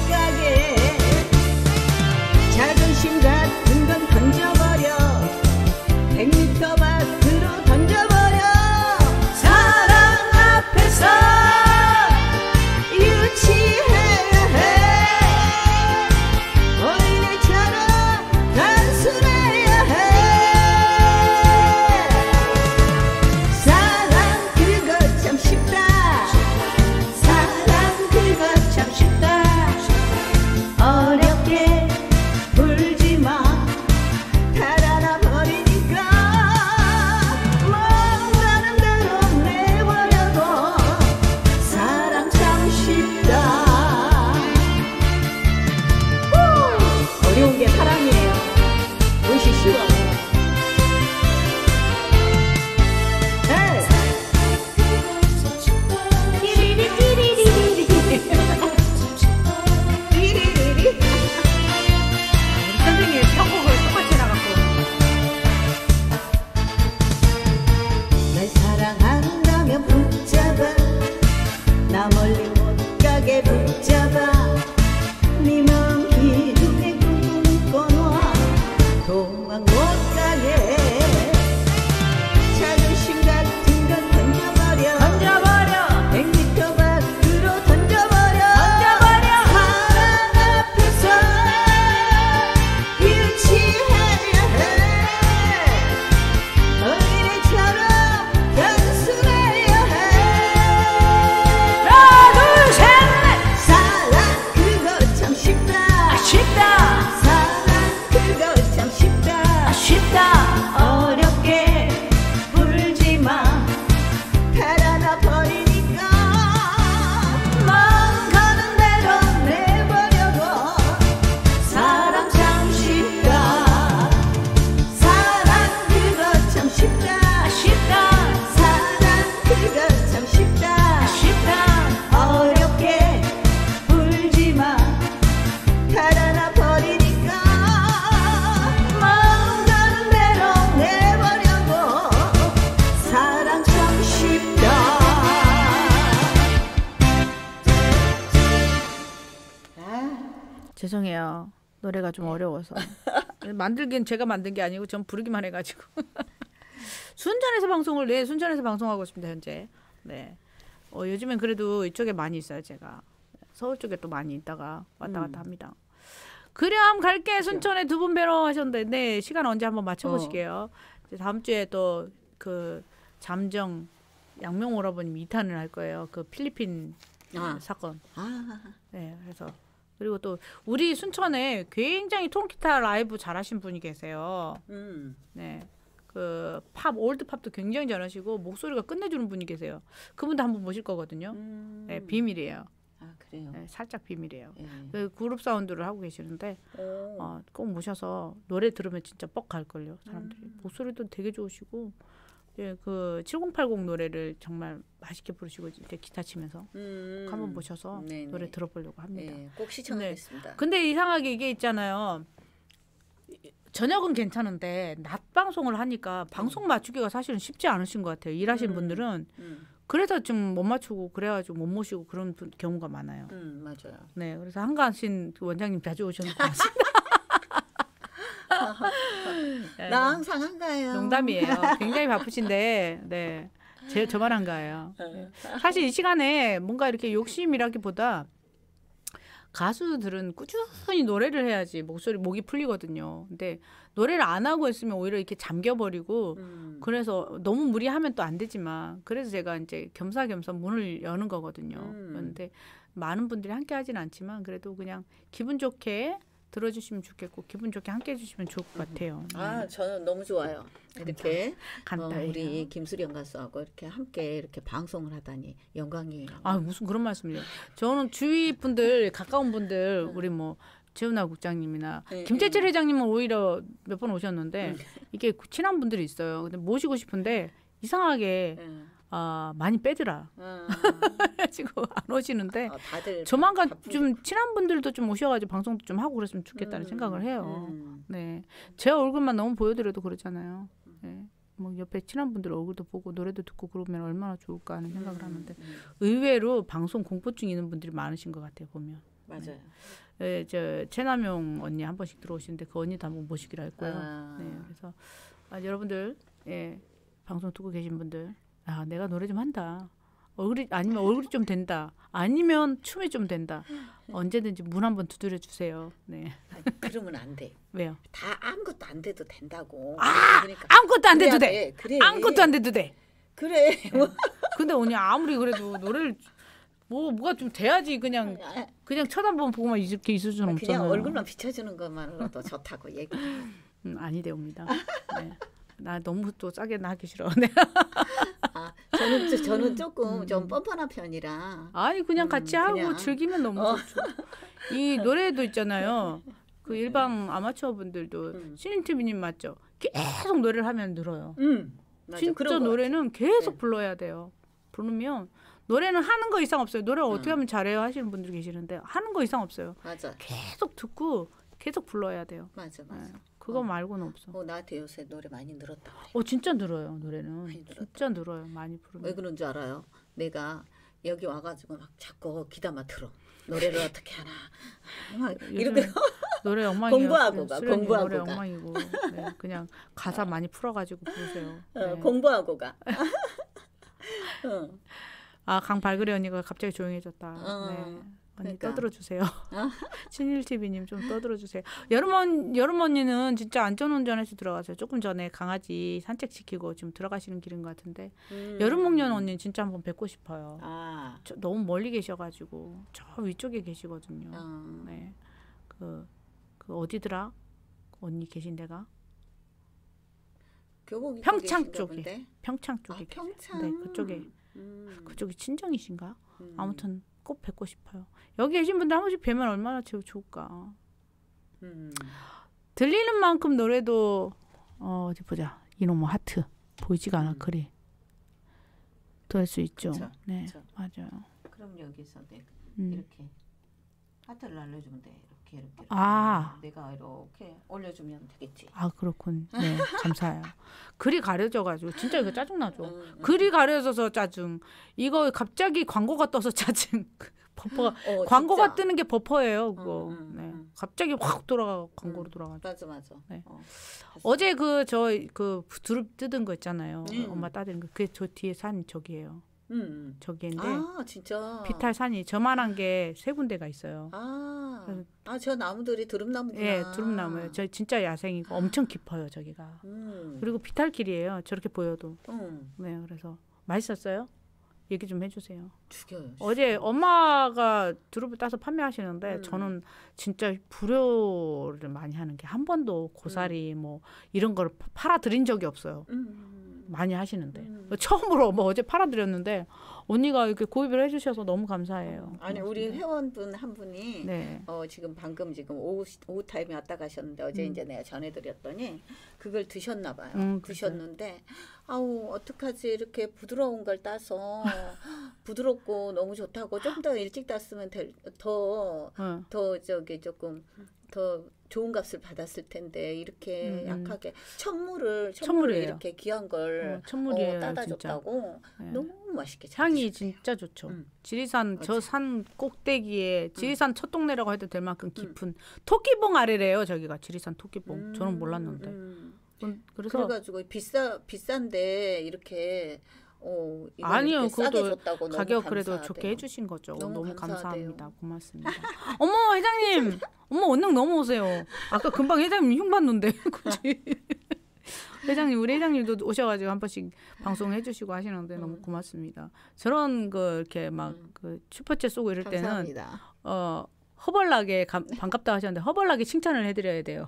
죄송해요. 노래가 좀 어려워서. 만들긴 제가 만든 게 아니고 전 부르기만 해가지고. 순천에서 방송하고 있습니다 현재. 네. 요즘엔 그래도 이쪽에 많이 있어요 제가. 서울 쪽에 또 많이 있다가 왔다 갔다 합니다. 그럼 갈게 순천에 두 분 뵈러 하셨는데 네 시간 언제 한번 맞춰보실게요. 다음 주에 또 그 잠정 양명 오라버님 2탄을 할 거예요. 그 필리핀 사건. 네 그래서 그리고 또 우리 순천에 굉장히 통기타 라이브 잘하신 분이 계세요. 네. 그 팝 올드 팝도 굉장히 잘하시고 목소리가 끝내주는 분이 계세요. 그분도 한번 모실 거거든요. 네, 비밀이에요. 아 그래요. 네, 살짝 비밀이에요. 그 그룹 사운드를 하고 계시는데 꼭 모셔서 노래 들으면 진짜 뻑 갈걸요. 사람들이 목소리도 되게 좋으시고 그 7080 노래를 정말 맛있게 부르시고 이제 기타 치면서 한번 모셔서 네네. 노래 들어보려고 합니다. 네, 꼭 시청하겠습니다. 네. 근데 이상하게 이게 있잖아요. 저녁은 괜찮은데 낮 방송을 하니까 방송 맞추기가 사실은 쉽지 않으신 것 같아요. 일하시는 분들은 그래서 좀 못 맞추고 그래가지고 못 모시고 그런 경우가 많아요. 맞아요. 네, 그래서 한가하신 원장님 자주 오셨는 것 같습니다. 나 항상 한가해요. 농담이에요. 굉장히 바쁘신데, 네, 저만 한가해요. 네. 사실 이 시간에 뭔가 이렇게 욕심이라기보다 가수들은 꾸준히 노래를 해야지 목이 풀리거든요. 근데 노래를 안 하고 있으면 오히려 이렇게 잠겨버리고 그래서 너무 무리하면 또 안 되지만 그래서 제가 이제 겸사겸사 문을 여는 거거든요. 그런데 많은 분들이 함께 하진 않지만 그래도 그냥 기분 좋게 들어주시면 좋겠고 기분 좋게 함께 해주시면 좋을 것 같아요. 아 저는 너무 좋아요. 이렇게 간단해요. 우리 김수령 가수하고 이렇게 함께 이렇게 방송을 하다니 영광이에요. 아 무슨 그런 말씀이에요. 저는 주위 분들 가까운 분들 우리 뭐 최은하 국장님이나 김재철 회장님은 오히려 몇 번 오셨는데 이게 친한 분들이 있어요. 근데 모시고 싶은데 이상하게 많이 빼더라. 그래가지고 안 오시는데 다들 조만간 좀 친한 분들도 좀 오셔가지고 방송도 좀 하고 그랬으면 좋겠다는 생각을 해요. 네, 제 얼굴만 너무 보여드려도 그러잖아요. 네. 뭐 옆에 친한 분들 얼굴도 보고 노래도 듣고 그러면 얼마나 좋을까 하는 생각을 하는데 의외로 방송 공포증 있는 분들이 많으신 것 같아요 보면. 맞아요. 네, 저 최남용 언니 한 번씩 들어오시는데 그 언니도 한번 모시기로 했고요. 네, 그래서 여러분들 방송 듣고 계신 분들 내가 노래 좀 한다. 아니면 얼굴이 좀 된다. 아니면 춤이 좀 된다. 언제든지 문 한번 두드려 주세요. 네. 그러면 안 돼. 왜요? 다 아무것도 안 돼도 된다고. 그러니까 아무것도 안 돼도 돼. 그래. 아무것도 안 돼도 돼. 그래. 근데 언니 아무리 그래도 노래를 뭐가 좀 돼야지 그냥 쳐다보면 보고만 이렇게 있을 수는 없잖아요. 그냥 얼굴만 비춰주는 것만으로도 좋다고 얘기. 아니대옵니다. 네. 나 너무 또 싸게 하기 싫어. 네. 저는 조금 좀 뻔뻔한 편이라. 아니 그냥 같이 하고 즐기면 너무 좋죠. 이 노래도 있잖아요. 그 일방 아마추어 분들도 신인TV님 맞죠? 계속 노래를 하면 늘어요. 맞아. 진짜 노래는 계속 불러야 돼요. 부르면 노래는 하는 거 이상 없어요. 노래를 어떻게 하면 잘해요 하시는 분들 계시는데 하는 거 이상 없어요. 맞아. 계속 듣고 계속 불러야 돼요. 맞아. 네. 그거 말고는 없어. 나한테 요새 노래 많이 늘었다 그래. 진짜 늘어요. 노래는 많이 늘었다. 진짜 늘어요. 많이 부르면. 왜 그런 줄 알아요? 내가 여기 와가지고 막 자꾸 귀담아 들어. 노래를 어떻게 하나. 막 이렇게 노래 엉망이에요. 공부하고 가. 공부하고 노래 가. 엉망이고 네, 그냥 가사 많이 풀어가지고 부르세요. 네. 공부하고 가. 강발그리 언니가 갑자기 조용해졌다. 네. 언니 그러니까. 떠들어주세요. 신일TV님 좀 떠들어주세요. 여름 언니는 진짜 안전운전해서 들어가세요. 조금 전에 강아지 산책시키고 지금 들어가시는 길인 것 같은데 여름목련 언니 진짜 한번 뵙고 싶어요. 너무 멀리 계셔가지고 저 위쪽에 계시거든요. 네, 그 어디더라? 언니 계신 데가? 평창 쪽에. 평창 쪽에. 평창. 네, 그쪽에. 그쪽이 친정이신가? 아무튼 꼭 뵙고 싶어요. 여기 계신 분들 한 번씩 뵈면 얼마나 좋을까. 들리는 만큼 노래도 어디 보자. 이놈의 하트 보이지가 않아. 그래. 될 수 있죠. 그쵸, 네, 그쵸. 맞아요. 그럼 여기서 내가 이렇게 하트를 날려주면 돼. 이렇게. 내가 이렇게 올려주면 되겠지. 그렇군. 네, 감사해요. 글이 가려져가지고 진짜 이거 짜증나죠. 글이 가려져서 짜증. 이거 갑자기 광고가 떠서 짜증. 버퍼 광고가 진짜. 뜨는 게 버퍼예요. 그거. 네. 갑자기 확 돌아가 광고로 돌아가죠. 맞아 맞아. 네. 봤어. 어제 그 두릅 뜯은 거 있잖아요. 엄마 따드린 거. 그게 저 뒤에 산 저기예요. 저기인데 아 진짜. 비탈 산이 저만한 게 3군데가 있어요. 저 나무들이 두릅나무구나. 예, 두릅나무예요. 저 진짜 야생이고 엄청 깊어요 저기가. 그리고 비탈길이에요. 저렇게 보여도. 네, 그래서 맛있었어요? 얘기 좀 해주세요. 죽여요. 어제 엄마가 두릅을 따서 판매하시는데 저는 진짜 불효를 많이 하는 게 한 번도 고사리 뭐 이런 걸 팔아드린 적이 없어요. 많이 하시는데 처음으로 뭐 어제 팔아드렸는데 언니가 이렇게 구입을 해주셔서 너무 감사해요. 아니 우리 회원분 한 분이 네. 지금 방금 오후 타임에 왔다 가셨는데 어제 이제 내가 전해드렸더니 그걸 드셨나 봐요. 드셨는데 아우 어떡하지 이렇게 부드러운 걸 따서 부드럽고 너무 좋다고 좀 더 일찍 땄으면 더 저기 조금 더 좋은 값을 받았을 텐데 이렇게 약하게 천물을 이렇게 귀한 걸 따다 줬다고. 네. 너무 맛있게 잘 향이 진짜 좋죠. 지리산 저 산 꼭대기에 지리산 첫 동네라고 해도 될 만큼 깊은 토끼봉 아래래요. 저기가 지리산 토끼봉. 저는 몰랐는데. 그래가지고 비싼데 이렇게 아니요, 그것도 가격 그래도 좋게 해주신 거죠. 너무 감사합니다. 고맙습니다. 어머 회장님, 어머 언능 넘어오세요. 아까 금방 회장님 흉 봤는데 굳이. 회장님 우리 회장님도 오셔가지고 한 번씩 방송해 주시고 하시는데 너무 고맙습니다. 저런 거 이렇게 막 그 슈퍼챗 쏘고 이럴 때는 감사합니다. 허벌나게 반갑다 하셨는데 허벌나게 칭찬을 해드려야 돼요.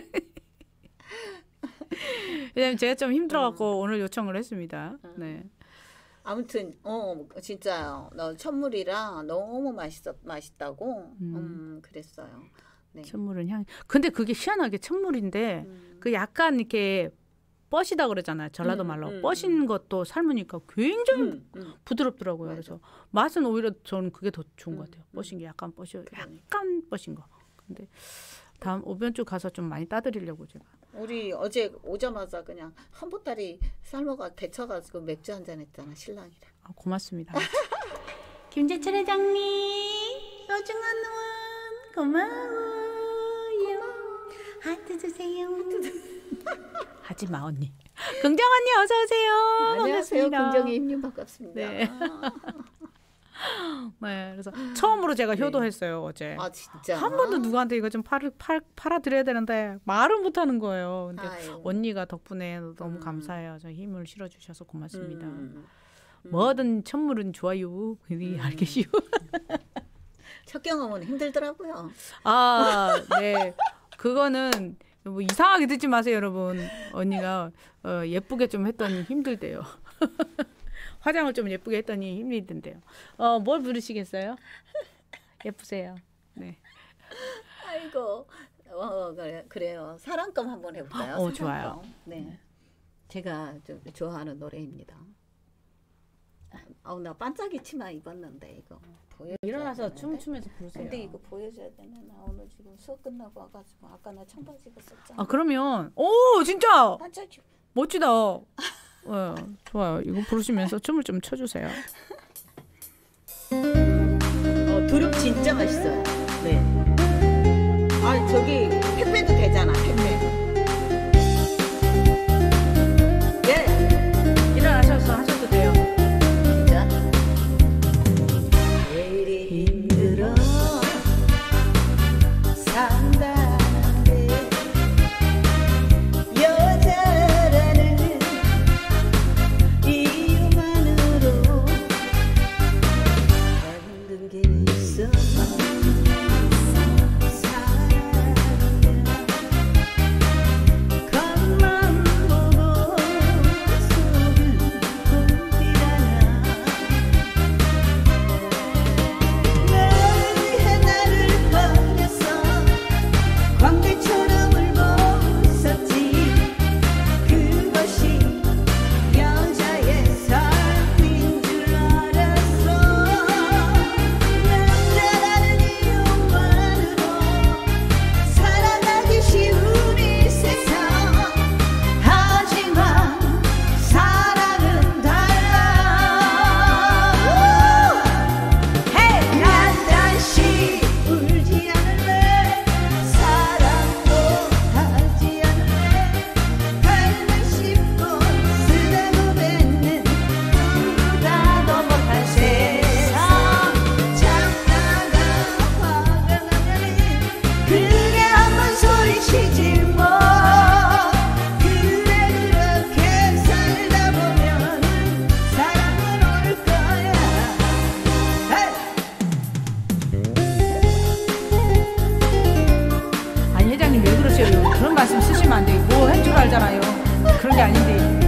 왜냐면 제가 좀 힘들어갖고 오늘 요청을 했습니다. 네. 아무튼 진짜요. 천물이랑 너무 맛있다고 그랬어요. 네. 천물은 향. 근데 그게 희한하게 천물인데 그 약간 이렇게 뻗이다 그러잖아요. 전라도 말로 뻗인 것도 삶으니까 굉장히 부드럽더라고요. 그래서 맛은 오히려 저는 그게 더 좋은 것 같아요. 뻗인 게 약간 뻗인 거. 근데 다음 오변주 가서 좀 많이 따드리려고 제가. 우리 어제 오자마자 그냥 한보따리 삶아가 데쳐가지고 맥주 한잔 했잖아 신랑이랑. 고맙습니다. 김재철 회장님 소중한 후원 고마워요. 하트 주세요. 하지 마 언니. 긍정 언니 어서 오세요. 안녕하세요. 반갑습니다. 긍정의 힘님 반갑습니다. 네. 네, 그래서 처음으로 제가 효도했어요 어제. 아 진짜. 한 번도 누구한테 이거 좀 팔아드려야 되는데 말을 못하는 거예요. 근데 언니가 덕분에 너무 감사해요. 저 힘을 실어주셔서 고맙습니다. 뭐든 천물은 좋아요. 알겠시요. 첫 경험은 힘들더라고요. 아, 네. 그거는 뭐 이상하게 듣지 마세요, 여러분. 언니가 예쁘게 좀 했더니 힘들대요. 화장을 좀 예쁘게 했더니 힘이 든대요. 뭘 부르시겠어요? 예쁘세요. 네. 아이고, 그래요. 사랑감 한번 해볼까요? 사랑감. 좋아요. 네. 제가 좀 좋아하는 노래입니다. 나 반짝이 치마 입었는데 이거 보여. 일어나서 춤추면서 부르세요. 근데 이거 보여줘야 되나? 나 오늘 지금 수업 끝나고 와가지고 아까 나 청바지 입었었잖아. 아 그러면 진짜 반짝이. 멋지다. 좋아요. 이거 부르시면서 춤을 좀 춰주세요. 두릅 진짜 맛있어요. 네. 아 저기 택배도 되잖아. 택배. 네. 일어나셔서 하셔도 돼요. 진짜. 왜 이리 힘들어 산다는데 여자라는 이유만으로 힘든 게 있어. 사랑은 그런 게 아닌데.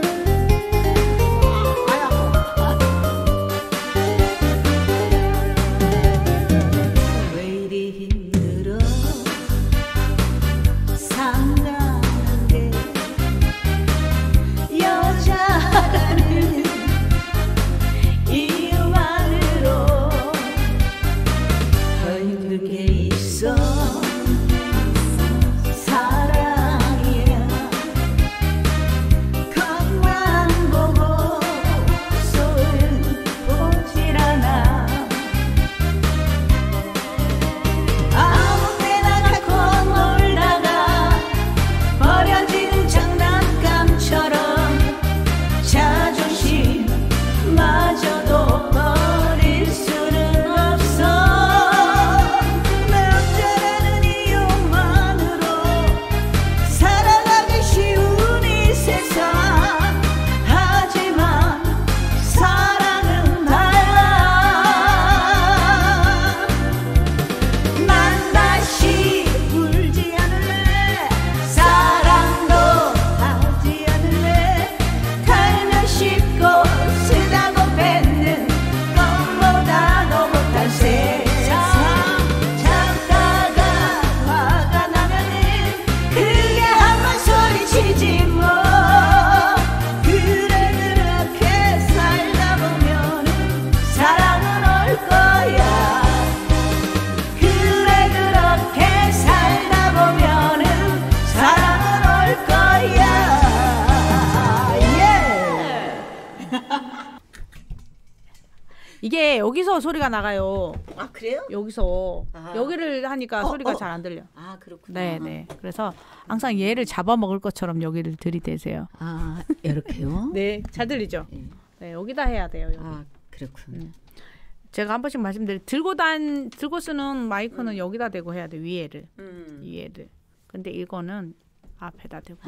이게 여기서 소리가 나가요. 아 그래요? 여기서 여기를 하니까 소리가 잘 안 들려. 아 그렇구나. 네네. 그래서 항상 얘를 잡아먹을 것처럼 여기를 들이대세요. 아 이렇게요? 네, 잘 들리죠? 네, 여기다 해야 돼요. 여기. 아 그렇군. 제가 한 번씩 말씀드릴 들고 쓰는 마이크는 여기다 대고 해야 돼. 위에를. 위에를. 근데 이거는 앞에다 대고.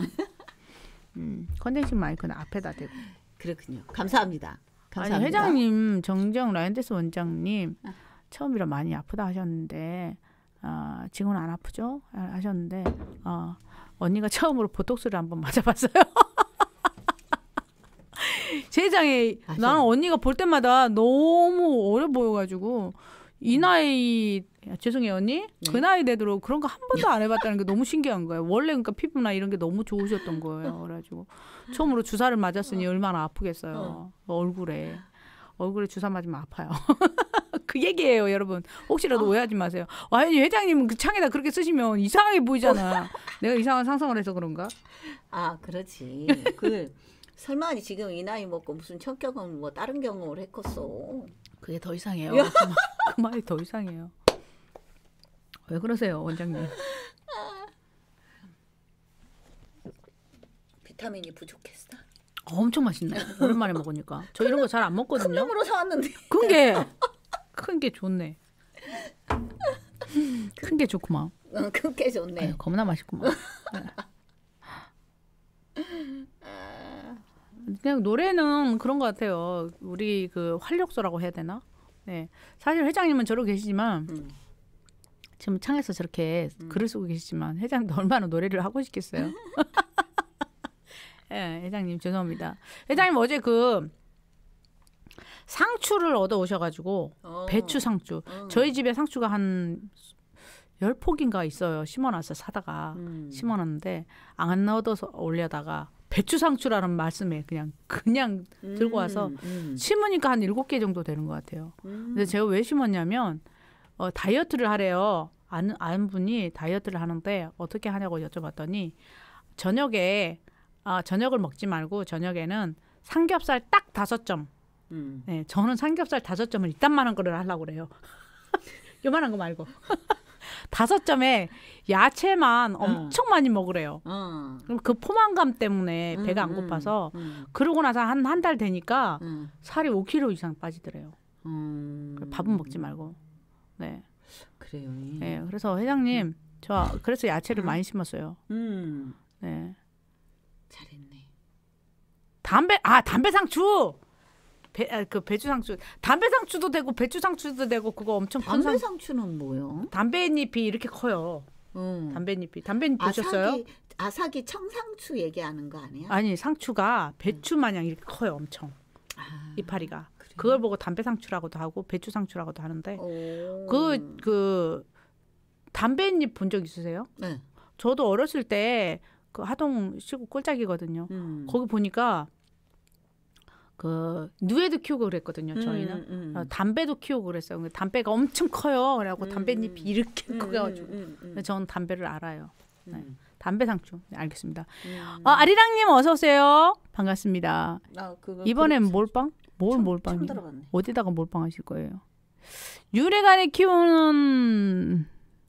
컨덴싱 마이크는 앞에다 대고. 그렇군요. 감사합니다. 감사합니다. 아니 회장님 정정 라이언데스 원장님 처음이라 많이 아프다 하셨는데 지금은 안 아프죠? 하셨는데 언니가 처음으로 보톡스를 한번 맞아봤어요. 세상에 나는 언니가 볼 때마다 너무 어려 보여가지고 이 나이 죄송해요 언니 네. 그 나이 되도록 그런 거 한 번도 안 해봤다는 게 너무 신기한 거예요. 원래 그러니까 피부나 이런 게 너무 좋으셨던 거예요. 그래가지고 처음으로 주사를 맞았으니 얼마나 아프겠어요. 얼굴에 주사 맞으면 아파요. 그 얘기예요 여러분. 혹시라도 오해하지 마세요. 아니 회장님은 그 창에다 그렇게 쓰시면 이상하게 보이잖아. 내가 이상한 상상을 해서 그런가? 아 그렇지. 그 설마 지금 이 나이 먹고 무슨 성격은 뭐 다른 경험을 했겠어. 그게 더 이상해요. 그 말이 더 이상해요. 왜 그러세요 원장님? 비타민이 부족했어. 엄청 맛있네. 오랜만에 먹으니까. 저 이런 거 잘 안 먹거든요. 큰 놈으로 사왔는데. 큰 게 좋네. 큰 게 좋구만. 큰 게 좋네. 아유, 겁나 맛있구만. 그냥 노래는 그런 것 같아요. 우리 그 활력소라고 해야 되나? 네. 사실 회장님은 저러고 계시지만 지금 창에서 저렇게 글을 쓰고 계시지만 회장님도 얼마나 노래를 하고 싶겠어요. 네, 회장님 죄송합니다. 회장님 어제 그 상추를 얻어 오셔가지고 배추 상추. 저희 집에 상추가 한 10폭인가 있어요. 심어놨어 사다가 심어놨는데 안 얻어서 올려다가 배추 상추라는 말씀에 그냥 들고 와서 심으니까 한 7개 정도 되는 것 같아요. 근데 제가 왜 심었냐면 다이어트를 하래요. 아는 분이 다이어트를 하는데 어떻게 하냐고 여쭤봤더니 저녁을 먹지 말고 저녁에는 삼겹살 딱 5점. 네, 저는 삼겹살 5점을 이딴만한 거를 하려고 그래요. 요만한 거 말고. 5점에 야채만 엄청 많이 먹으래요. 그럼 그 포만감 때문에 배가 안 고파서 그러고 나서 한 달 되니까 살이 5kg 이상 빠지더래요. 밥은 먹지 말고. 네. 그래요. 네, 그래서 회장님 저 그래서 야채를 많이 심었어요. 네. 잘했네. 담배 상추. 그 배추 상추, 담배 상추도 되고 배추 상추도 되고 그거 엄청 큰 담배 상추는 뭐요? 담배잎이 이렇게 커요. 담배잎 보셨어요? 아삭이 청상추 얘기하는 거 아니야? 아니 상추가 배추 마냥 이렇게 커요. 엄청. 이파리가. 그래. 그걸 보고 담배 상추라고도 하고 배추 상추라고도 하는데 그 담배잎 본 적 있으세요? 네. 저도 어렸을 때 그 하동 시골 꼴짝이거든요. 거기 보니까 그 누에도 키우고 그랬거든요. 저희는 담배도 키우고 그랬어요. 담배가 엄청 커요. 그래갖고 담배잎이 이렇게 커가지고 저는 담배를 알아요. 네. 담배 상추. 네, 알겠습니다. 아리랑님 어서 오세요. 반갑습니다. 이번엔 몰빵? 몰빵이? 어디다가 몰빵하실 거예요? 유래간에 키우는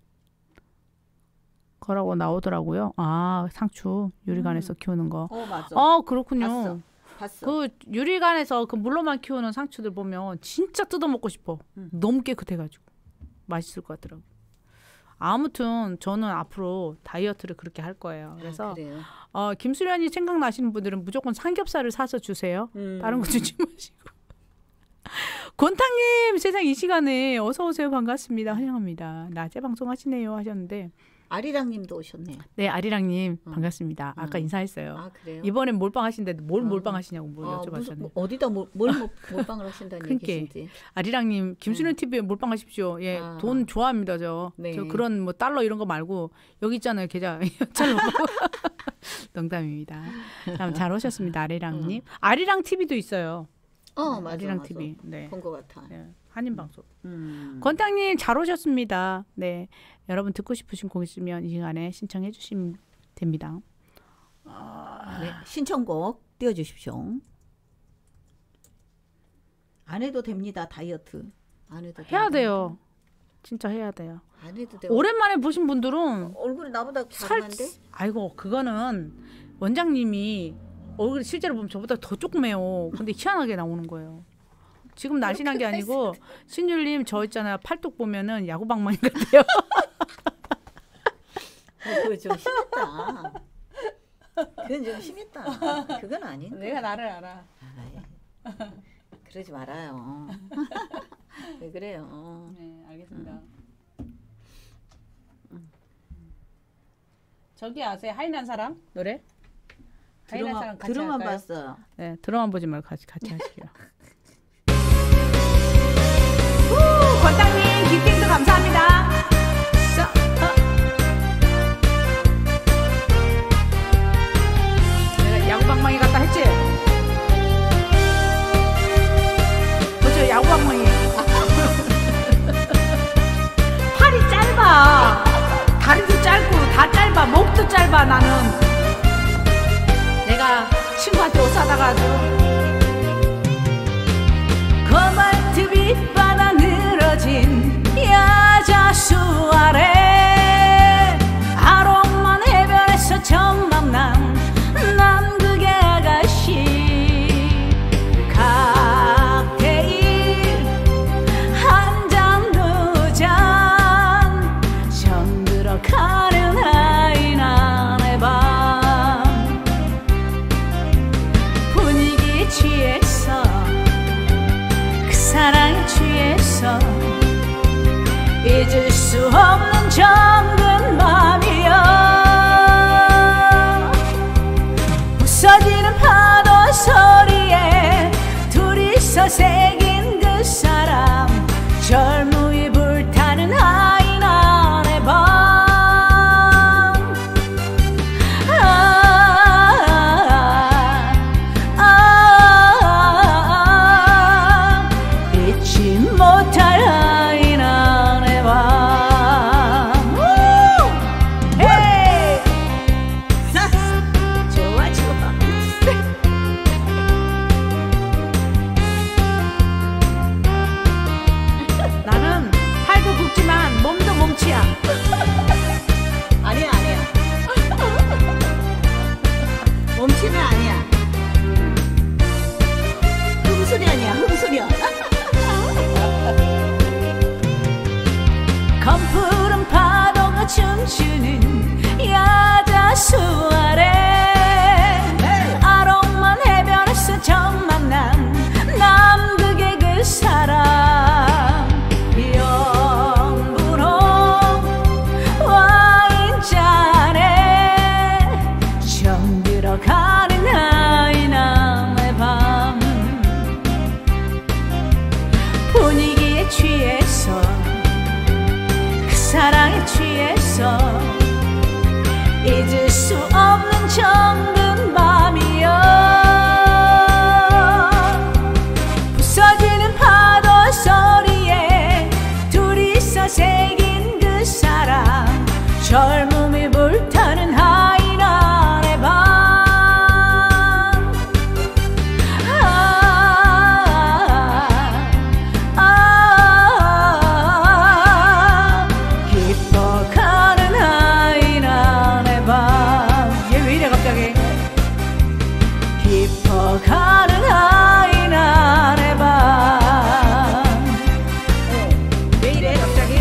거라고 나오더라고요. 아 상추 유리관에서 키우는 거. 맞아. 그렇군요. 봤어. 그 유리관에서 그 물로만 키우는 상추들 보면 진짜 뜯어 먹고 싶어. 너무 깨끗해가지고 맛있을 것 같더라고. 아무튼 저는 앞으로 다이어트를 그렇게 할 거예요. 그래서 김수련이 생각나시는 분들은 무조건 삼겹살을 사서 주세요. 다른 거 주지 마시고. 권탕님 세상 이 시간에 어서 오세요. 반갑습니다. 환영합니다. 낮에 방송하시네요 하셨는데 아리랑님도 오셨네요. 네, 아리랑님 반갑습니다. 아까 인사했어요. 아 그래요? 이번엔 몰빵하시는데 뭘 몰빵하시냐고 여쭤봤잖아요. 어디다 뭘 몰빵을 하신다는 얘기신지. 아리랑님 김수련 TV에 몰빵하십시오. 예, 돈 좋아합니다 저. 네. 저 그런 뭐 달러 이런 거 말고 여기 있잖아요 계좌. 농담입니다. 잘 오셨습니다 아리랑님. 아리랑 TV도 있어요. 맞아. 아리랑 TV. 네. 본 것 같아. 네. 한인 방송. 권탕님 잘 오셨습니다. 네, 여러분 듣고 싶으신 곡 있으면 이 시간에 신청해 주시면 됩니다. 네, 신청곡 띄워주십시오. 안 해도 됩니다. 다이어트. 안 해도 해야 돼요. 진짜 해야 돼요. 안 해도 돼요. 오랜만에 보신 분들은 얼굴이 나보다 작은데? 아이고 그거는 원장님이 얼굴이 실제로 보면 저보다 더 조그매요. 근데 희한하게 나오는 거예요. 지금 날씬한 게 아니고 신율님 저 있잖아요. 팔뚝 보면은 야구방망이 같아요. 그거 좀 심했다. 그건 좀 심했다. 그건 아닌데. 내가 나를 알아. 그러지 말아요. 왜 그래요? 네, 알겠습니다. 저기 아세요? 하이난 사람 노래? 하이난 사람 같이 들어만 할까요? 봤어요. 네, 들어만 보지 말고 같이 하실게요. 권장님 기핑도 감사합니다. 내가 야구방망이 같다 했지? 그죠? 야구방망이에요. 팔이 짧아. 다리도 짧고 다 짧아. 목도 짧아 나는. 내가 친구한테 옷 사다가 아주 코발트 빛바다 늘어진 야자수 아래 아롱만 해변에서 처음 만난 남극의 아가씨 칵테일 한 잔 두 잔 정들어가는 하이난의 밤 분위기 취해서 사랑에 취해서 잊을 수 없는 정든 밤이여 부서지는 파도 소리에 둘이서 새긴 그 사람 젊음이 불타는 하이난의 밤 잊지 못할 하이난의 밤 헤이 좋아 좋아 나는 팔도 굵지만 몸도 몸치야. 아니야. 멈추면 아니야. 흠수련이야, 흠수련. 검푸른 파도가 춤추는 야자수 아래 아롱만 해변에서 처음 만난 남극의 그 사람 영분홍 와인잔에 있어 잊을 수 없는 정든 밤이여 부서지는 파도 소리에 둘이서 새긴 그 사랑 젊음이 불타는 하이난의 밤 깊어가는 하이난의 밤 얘 왜 이래 갑자기 깊어가는 하이난의 밤 왜 이래 갑자기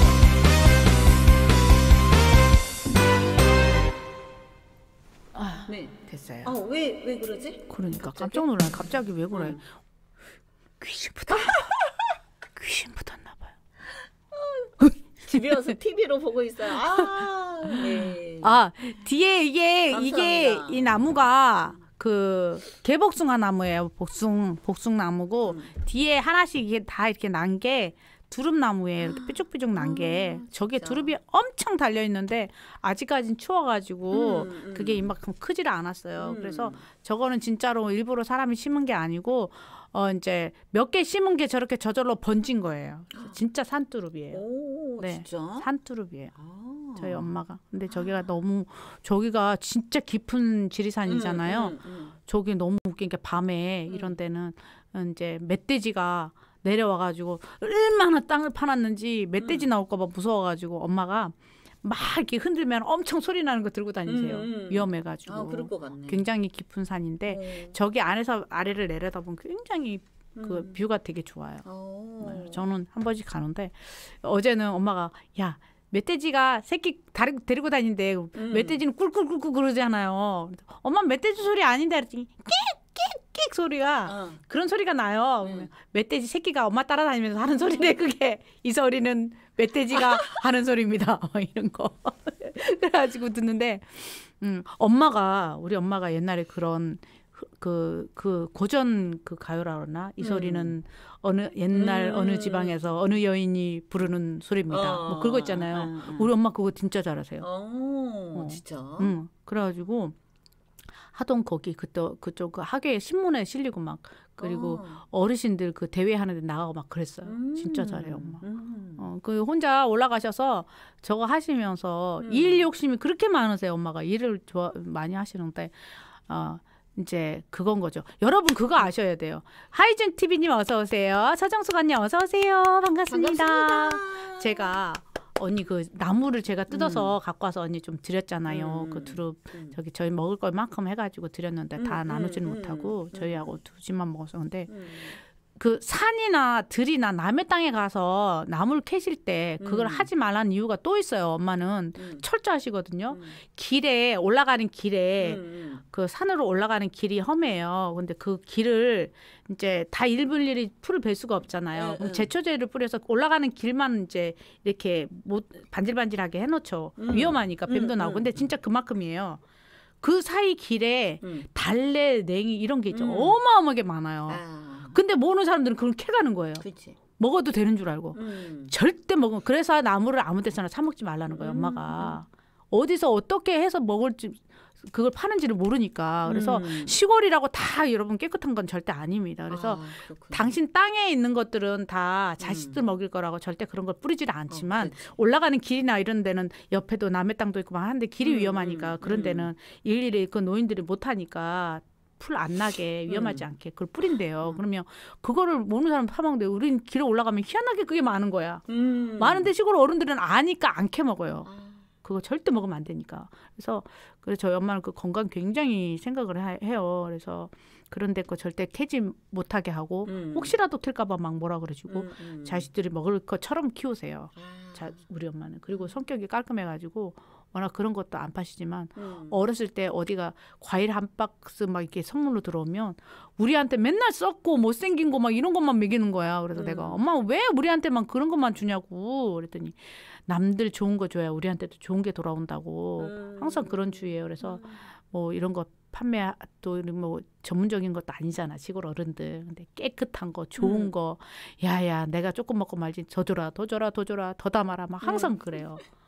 네. 됐어요. 왜 그러지? 그러니까 깜짝 놀라요. 갑자기 왜 그래? 귀신 붙었나 봐. 귀신 붙었나 봐요. 집에 와서 TV로 보고 있어요. 네. 뒤에 이게 감사합니다. 이 나무가 그 개복숭아 나무예요. 복숭 나무고 뒤에 하나씩 이게 다 이렇게 난 게 두릅나무에 이렇게 삐죽삐죽 난 게 저게 진짜. 두릅이 엄청 달려 있는데 아직까진 추워가지고 그게 이만큼 크지를 않았어요. 음. 그래서 저거는 진짜로 일부러 사람이 심은 게 아니고 이제 몇 개 심은 게 저렇게 저절로 번진 거예요. 진짜 산두릅이에요. 오, 네, 진짜? 산두릅이에요. 아. 저희 엄마가. 근데 저기가 진짜 깊은 지리산이잖아요. 저기 너무 웃긴 게 밤에 이런 데는 이제 멧돼지가 내려와가지고 얼마나 땅을 파놨는지 멧돼지 나올까봐 무서워가지고 엄마가 막 이렇게 흔들면 엄청 소리 나는 거 들고 다니세요. 위험해가지고. 그럴 것 같네. 굉장히 깊은 산인데 저기 안에서 아래를 내려다보면 굉장히 그 뷰가 되게 좋아요. 저는 한 번씩 가는데 어제는 엄마가 야 멧돼지가 새끼 데리고 다니는데 멧돼지는 꿀꿀꿀꿀 그러잖아요. 엄마 멧돼지 소리 아닌데 그랬더니 끽끽끽 소리가 그런 소리가 나요. 멧돼지 새끼가 엄마 따라다니면서 하는 소리래 그게. 이 소리는 멧돼지가 하는 소리입니다. 이런 거. 그래가지고 듣는데 우리 엄마가 옛날에 그런 그 고전 그 가요라 그러나 이 소리는 옛날 어느 지방에서 어느 여인이 부르는 소리입니다. 뭐 그거 있잖아요. 우리 엄마 그거 진짜 잘하세요. 진짜. 그래가지고 하동 거기 그쪽 그 학교에 신문에 실리고 막 그리고 어르신들 그 대회 하는데 나가고 막 그랬어요. 진짜 잘해요 엄마. 그 혼자 올라가셔서 저거 하시면서 일 욕심이 그렇게 많으세요. 엄마가 일을 많이 하시는데 이제 그건 거죠. 여러분 그거 아셔야 돼요. 하이준 TV님 어서 오세요. 서정숙 언니 어서 오세요. 반갑습니다. 제가 언니 그 나무를 제가 뜯어서 갖고 와서 언니 좀 드렸잖아요. 그 두릅 저기 저희 먹을 걸만큼 해가지고 드렸는데 다 나누지는 못하고 저희하고 두 집만 먹었었는데 그 산이나 들이나 남의 땅에 가서 나무를 캐실 때 그걸 하지 말라는 이유가 또 있어요. 엄마는 철저하시거든요. 길에 올라가는 길에 그 산으로 올라가는 길이 험해요. 근데 그 길을 이제 다 일일이 풀을 벨 수가 없잖아요. 그럼 제초제를 뿌려서 올라가는 길만 이제 이렇게 반질반질하게 해놓죠. 위험하니까 뱀도 나오고. 근데 진짜 그만큼이에요. 그 사이 길에 달래, 냉이 이런 게 있죠. 어마어마하게 많아요. 근데 모르는 사람들은 그걸 캐가는 거예요. 그치. 먹어도 되는 줄 알고. 절대 그래서 나무를 아무 데서나 사 먹지 말라는 거예요. 엄마가. 어디서 어떻게 해서 먹을지 그걸 파는지를 모르니까. 그래서 시골이라고 다 여러분 깨끗한 건 절대 아닙니다. 그래서 당신 땅에 있는 것들은 다 자식들 먹일 거라고 절대 그런 걸 뿌리지를 않지만 올라가는 길이나 이런 데는 옆에도 남의 땅도 있고 막 하는데 길이 위험하니까 그런 데는 일일이 그 노인들이 못하니까 풀 안 나게 위험하지 않게 그걸 뿌린대요. 그러면 그거를 모르는 사람 파먹는데 우린 길에 올라가면 희한하게 그게 많은 거야. 많은데 시골 어른들은 아니까 안 캐먹어요. 그거 절대 먹으면 안 되니까. 그래서 저희 엄마는 그 건강 굉장히 생각을 해요. 그래서 그런 데 거 절대 캐지 못하게 하고 혹시라도 캘까 봐 막 뭐라 그러시고 자식들이 먹을 것처럼 키우세요. 우리 엄마는. 그리고 성격이 깔끔해가지고 워낙 그런 것도 안 파시지만 어렸을 때 어디가 과일 한 박스 막 이렇게 선물로 들어오면 우리한테 맨날 썩고 못생긴 거 막 이런 것만 먹이는 거야. 그래서 내가 엄마 왜 우리한테만 그런 것만 주냐고 그랬더니 남들 좋은 거 줘야 우리한테도 좋은 게 돌아온다고 항상 그런 주의예요. 그래서 뭐 이런 거 판매 또 뭐 전문적인 것도 아니잖아 시골 어른들. 근데 깨끗한 거 좋은 거 야야 내가 조금 먹고 말지 더 줘라 더 줘라 더 줘라 더 담아라 막 항상 그래요.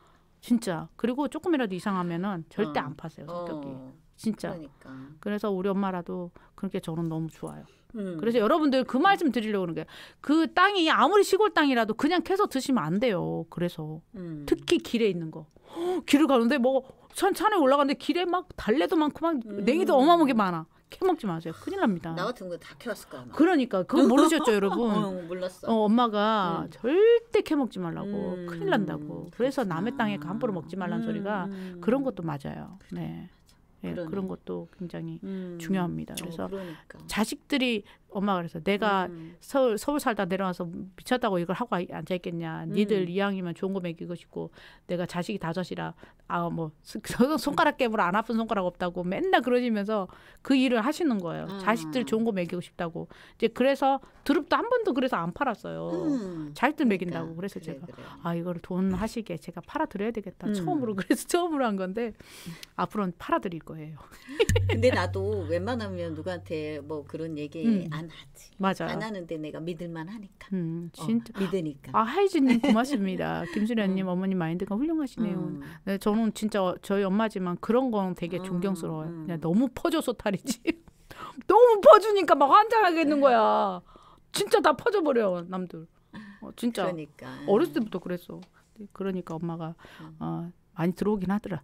진짜. 그리고 조금이라도 이상하면은 절대 안 파세요, 성격이. 진짜. 그러니까. 그래서 우리 엄마라도 그렇게 저는 너무 좋아요. 그래서 여러분들 그 말씀 드리려고 그러는 게 그 땅이 아무리 시골 땅이라도 그냥 캐서 드시면 안 돼요. 그래서 특히 길에 있는 거. 길을 가는데 뭐 산에 올라가는데 길에 막 달래도 많고 막 냉이도 어마어마하게 많아. 캐먹지 마세요. 큰일 납니다. 나 같은 거 다 캐왔을 거야. 그러니까 그거 모르셨죠, 여러분? 몰랐어. 엄마가 절대 캐먹지 말라고 큰일 난다고. 그래서 남의 땅에 함부로 먹지 말라는 소리가 그런 것도 맞아요. 네. 네, 그런 것도 굉장히 중요합니다. 그래서 그러니까. 자식들이 엄마가 그래서 내가 서울 살다 내려와서 미쳤다고 이걸 하고 앉아있겠냐. 니들 이왕이면 좋은 거 먹이고 싶고 내가 자식이 5이라 뭐 손가락 깨물어 안 아픈 손가락 없다고 맨날 그러시면서 그 일을 하시는 거예요. 자식들 좋은 거 먹이고 싶다고. 이제 그래서 두릅도 한 번도 그래서 안 팔았어요. 자식들 먹인다고. 그래서 제가 이거를 돈 하시게 제가 팔아드려야 되겠다. 처음으로 한 건데 앞으로는 팔아드릴 거예요. 근데 나도 웬만하면 누구한테 뭐 그런 얘기 안 하지. 맞아요. 안 하는데 내가 믿을만 하니까. 진짜. 믿으니까. 하이즈님 고맙습니다. 김수련님 어머님 마인드가 훌륭하시네요. 네, 저는 진짜 저희 엄마지만 그런 건 되게 존경스러워요. 그냥 너무 퍼줘서 탈이지. 너무 퍼주니까 막 환장하겠는 거야. 진짜 다 퍼져버려 남들. 진짜. 그러니까. 어렸을 때부터 그랬어. 그러니까 엄마가 많이 들어오긴 하더라.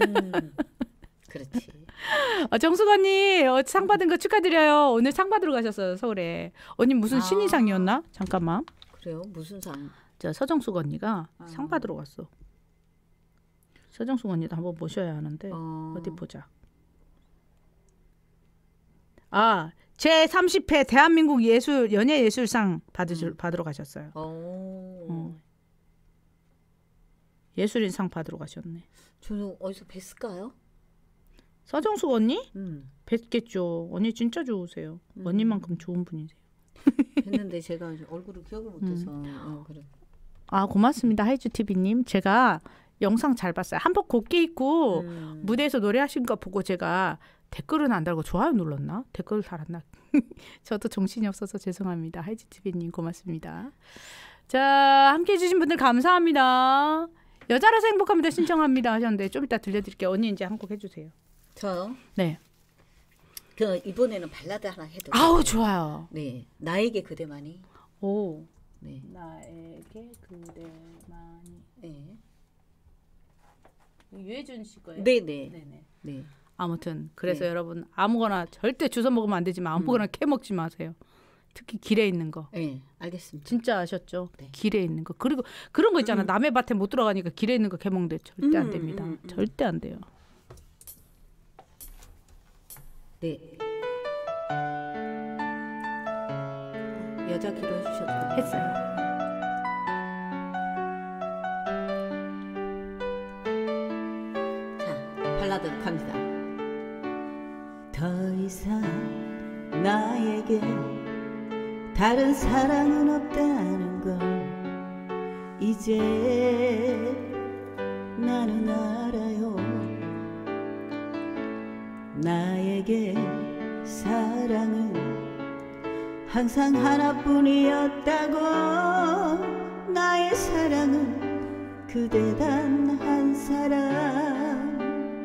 그렇지. 정숙 언니 상 받은 거 축하드려요. 오늘 상 받으러 가셨어요, 서울에. 언니 무슨 신인상이었나? 잠깐만. 그래요? 무슨 상? 저 서정숙 언니가 상 받으러 갔어. 서정숙 언니도 한번 모셔야 하는데 어디 보자. 제30회 대한민국 연예예술상 받으러 가셨어요. 예술인상 받으러 가셨네. 저는 어디서 뵀을까요? 서정숙 언니? 뵀겠죠. 언니 진짜 좋으세요. 언니만큼 좋은 분이세요. 했는데 제가 얼굴을 기억을 못해서. 그래. 고맙습니다. 하이즈TV님. 제가 영상 잘 봤어요. 한복 곱게 입고 무대에서 노래하신 거 보고 제가 댓글은 안 달고 좋아요 눌렀나? 댓글을 달았나? 저도 정신이 없어서 죄송합니다. 하이즈TV님 고맙습니다. 자, 함께해 주신 분들 감사합니다. 여자라서 행복합니다 신청합니다 하셨는데 좀 이따 들려드릴게요. 언니 이제 한 곡 해주세요. 저요? 네. 이번에는 발라드 하나 해도. 좋아요. 네, 나에게 그대만이. 오. 네. 나에게 그대만이. 네. 유해준 씨 거예요? 네네. 네. 아무튼 그래서 여러분 아무거나 절대 주워 먹으면 안 되지만 아무거나 캐 먹지 마세요. 특히 길에 있는 거. 네, 알겠습니다. 진짜 아셨죠? 네. 길에 있는 거. 그리고 그런 거 있잖아. 남의 밭에 못 들어가니까 길에 있는 거 캐먹는데 절대 안 됩니다. 절대 안 돼요. 네. 여자 기로 해주셔도 했어요. 자, 발라드 갑니다. 더 이상 나에게 다른 사랑은 없다는 걸 이제 나는 알아요. 나에게 사랑은 항상 하나뿐이었다고. 나의 사랑은 그대 단 한 사람.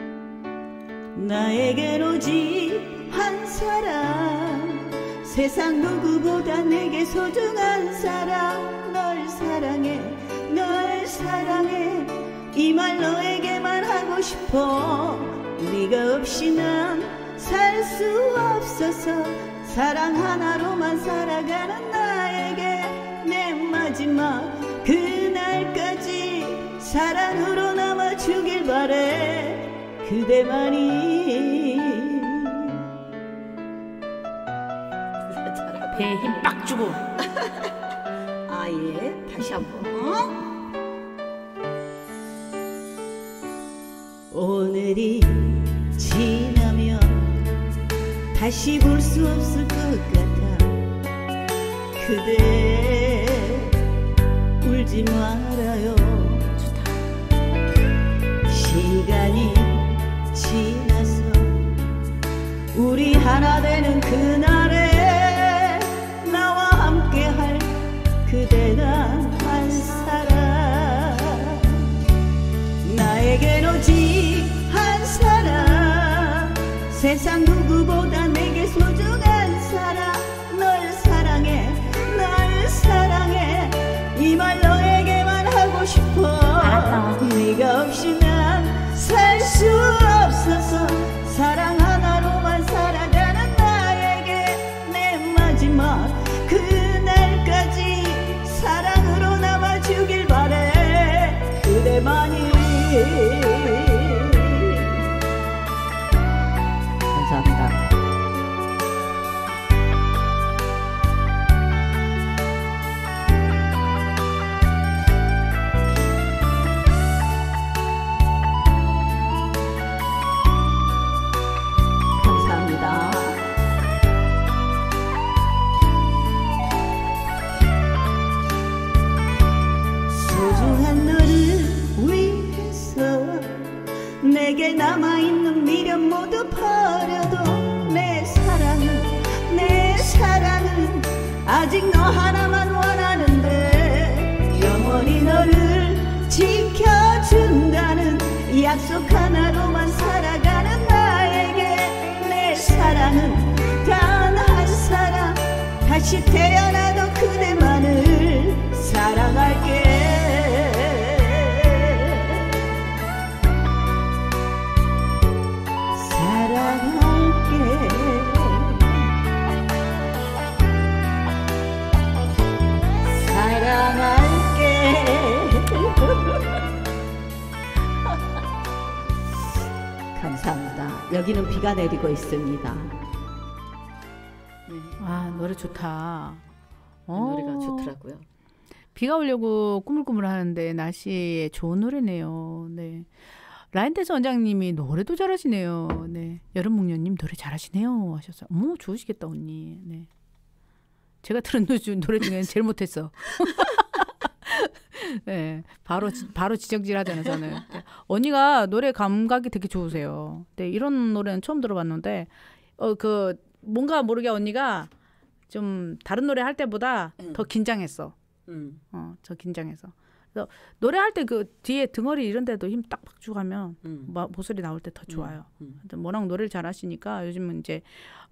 나에겐 오직 한 사람. 세상 누구보다 내게 소중한 사람. 널 사랑해, 널 사랑해. 이 말 너에게만 하고 싶어. 네가 없이 난 살 수 없어서 사랑 하나로만 살아가는 나에게 내 마지막 그날까지 사랑으로 남아주길 바래. 그대만이. 배에 힘 빡 주고. 예. 다시 한번. 오늘이 지나면 다시 볼 수 없을 것 같아. 그대 울지 말아요. 시간이 지나서 우리 하나 되는 그날에 나와 함께할 그대가 한 사람. 나의 세상 누구보다 내게 소중한 사람 널 사랑해 널 사랑해 이 말 너에게만 하고 싶어. 알았어. 네가 없이 난 살 수 없어서 사랑 하나로만 살아가는 나에게 내 마지막 그날까지 사랑으로 남아주길 바래. 그대만이. 감사합니다. 감사합니다. 소중한 너를 위해서 내게 남아있는 미련 모두 버려도 내 사랑은 아직 너 하나만 원하는데 영원히 너를 지켜준다는 약속 하나로만 살아가는 나에게 내 사랑은 단 한 사람 다시 태어나도 그대만을 사랑할게. 감사합니다. 여기는 비가 내리고 있습니다. 아, 노래 좋다. 노래가 좋더라고요. 비가 오려고 꾸물꾸물 하는데 날씨에 좋은 노래네요. 네. 라인댄스 원장님이 노래도 잘하시네요. 네. 여름목련님 노래 잘하시네요 하셨어요. 어머, 좋으시겠다 언니. 네. 제가 들은 노래 중에는 제일 못했어. 네, 바로 지적질하잖아요 저는. 네. 언니가 노래 감각이 되게 좋으세요. 네, 이런 노래는 처음 들어봤는데 그 뭔가 모르게 언니가 좀 다른 노래 할 때보다 더 긴장했어. 저 긴장해서. 그래서 노래할 때 그 뒤에 등허리 이런 데도 힘 딱박 주고 하면 목소리 나올 때 더 좋아요. 워낙 노래를 잘하시니까 요즘은 이제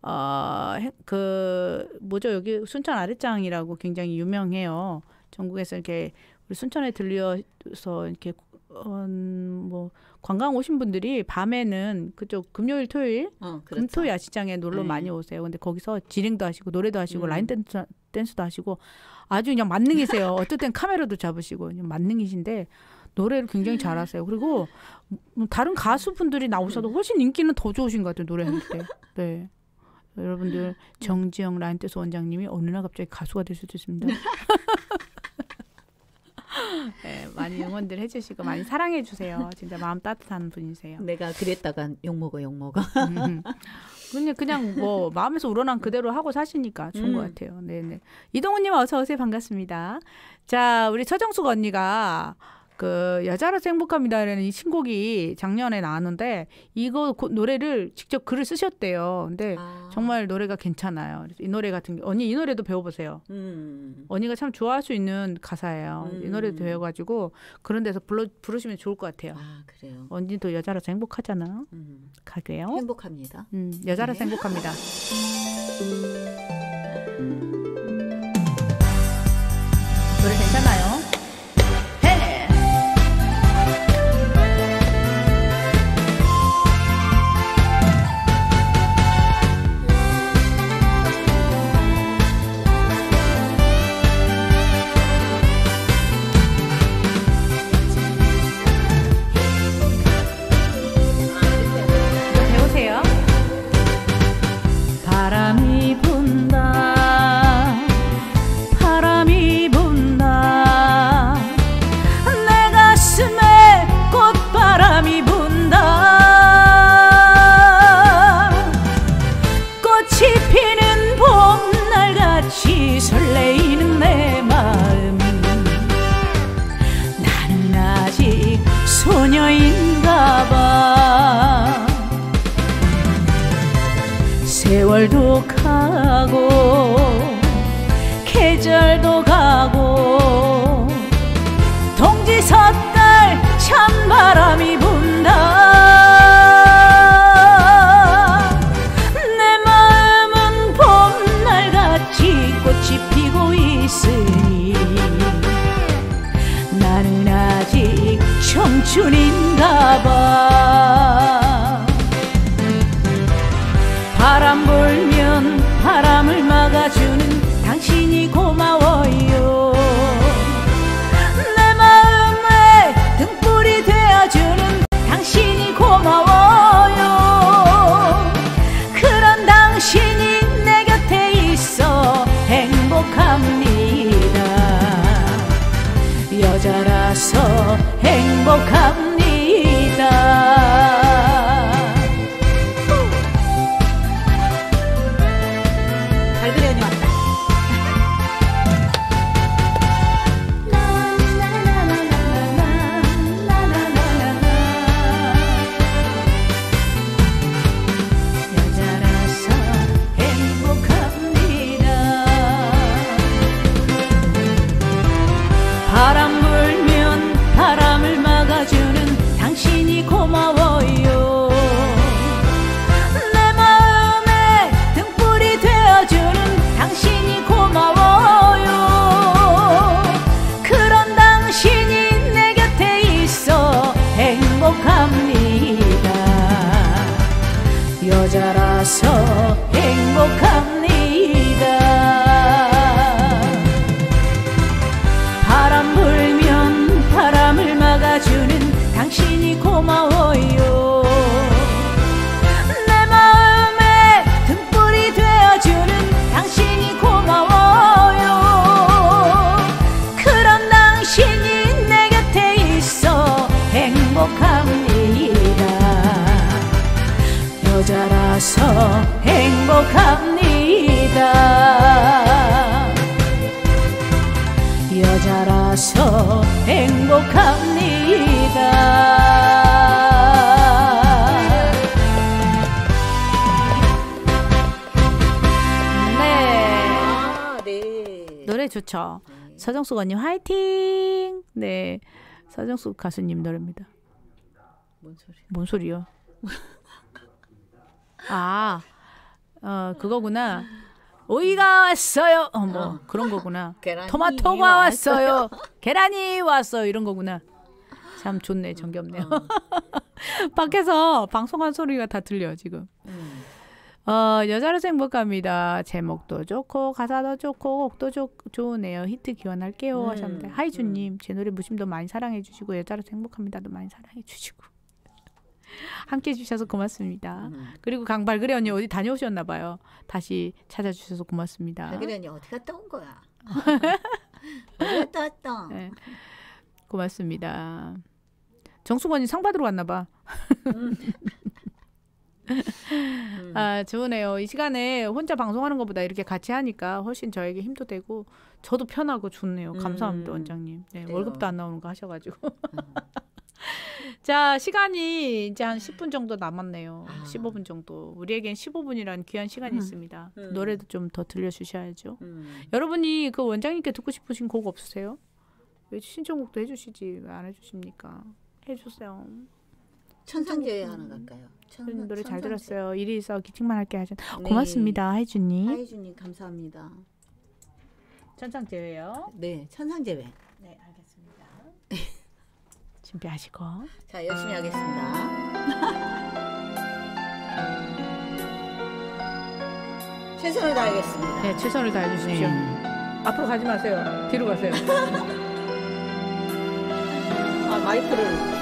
그 뭐죠, 여기 순천 아랫장이라고 굉장히 유명해요. 전국에서 이렇게 우리 순천에 들려서 이렇게 뭐 관광 오신 분들이 밤에는 그쪽 금요일 토요일 그렇죠. 금토 야시장에 놀러 많이 오세요. 근데 거기서 진행도 하시고 노래도 하시고 라인 댄스도 하시고 아주 그냥 만능이세요. 어떨 땐 카메라도 잡으시고 그냥 만능이신데 노래를 굉장히 잘하세요. 그리고 다른 가수분들이 나오셔도 훨씬 인기는 더 좋으신 것 같아요. 노래할 때. 네. 여러분들 정지영 라인 댄스 원장님이 어느 날 갑자기 가수가 될 수도 있습니다. 네, 많이 응원들 해주시고 많이 사랑해 주세요. 진짜 마음 따뜻한 분이세요. 내가 그랬다가 욕먹어. 그냥 뭐 마음에서 우러난 그대로 하고 사시니까 좋은 것 같아요. 네네. 이동훈님 어서 오세요. 반갑습니다. 자, 우리 서정숙 언니가 그 여자라서 행복합니다라는 이 신곡이 작년에 나왔는데 이거 노래를 직접 글을 쓰셨대요. 근데 정말 노래가 괜찮아요. 그래서 이 노래 같은 게 언니 이 노래도 배워보세요. 언니가 참 좋아할 수 있는 가사예요. 이 노래도 배워가지고 그런 데서 부르시면 좋을 것 같아요. 아, 그래요. 언니도 여자라서 행복하잖아. 가게요. 행복합니다. 여자라서 네. 행복합니다. 노래 괜찮아요. 바람이 분다 바람이 분다 내 가슴에 꽃바람이 분다 꽃이 피는 봄날같이 설레이는 내 마음 나는 아직 소녀인가 봐 세월도 가고 계절도 가고 동지섣달 찬바람이 분다 주님가 봐. 바람 불면 바람을 막아주는 당신이 고마워요. 내 마음에 등불이 되어주는 당신이 고마워요. 그런 당신이 내 곁에 있어 행복합니다. 여자라서 행복합니다. 달그려니 왔다. 여자라서 행복합니다. 바람 불면 바람을 막아주는 당신이 고마워요. 내 마음에 등불이 되어주는 당신이 고마워요. 그런 당신이 내 곁에 있어 행복합니다. 여자라서 행복합니다. 바람 불면 바람을 막아주는 당신이 고마워요. 내 마음에 등불이 되어주는 당신이 고마워요. 그런 당신이 내 곁에 있어 행복합니다. 여자라서 행복합니다. 여자라서 행복합니다. 네. 네. 노래 좋죠. 서정숙 언니 화이팅. 네, 서정숙 가수님 노래입니다. 뭔 소리? 뭔 소리요? 아, 그거구나. 오이가 왔어요. 뭐 그런 거구나. 토마토가 왔어요. 계란이 왔어요. 이런 거구나. 참 좋네. 정겹네요. 밖에서 방송한 소리가 다 들려 지금. 여자로서 행복합니다. 제목도 좋고 가사도 좋고 곡도 좋으네요. 히트 기원할게요 하셨는데 하이주님 제 노래 무심도 많이 사랑해 주시고 여자로서 행복합니다도 많이 사랑해 주시고 함께 해주셔서 고맙습니다. 그리고 강발그레 언니 어디 다녀오셨나 봐요. 다시 찾아주셔서 고맙습니다. 발그레 언니 어디 갔다 온 거야? 어디 갔다 왔다? 네, 고맙습니다. 정숙 언니 상 받으러 갔나 봐. 아, 좋으네요. 이 시간에 혼자 방송하는 것보다 이렇게 같이 하니까 훨씬 저에게 힘도 되고 저도 편하고 좋네요. 감사합니다, 원장님. 네, 월급도 안 나오는 거 하셔가지고. 자, 시간이 이제 한 10분 정도 남았네요. 15분 정도. 우리에겐 15분이라는 귀한 시간이 있습니다. 노래도 좀 더 들려주셔야죠. 여러분이 그 원장님께 듣고 싶으신 곡 없으세요? 왜 신청곡도 해주시지 왜 안 해주십니까? 해주세요. 천상제외 하나 갈까요? 노래 잘 들었어요. 일이 있어 기침만 할게 하죠. 네. 고맙습니다, 하이주님. 하이주님 감사합니다. 천상제외요. 네, 천상제외. 네, 알겠습니다. 준비하시고. 자, 열심히 하겠습니다. 최선을 다하겠습니다. 네, 최선을 다해 주십시오. 앞으로 가지 마세요. 뒤로 가세요. 아, 마이크를.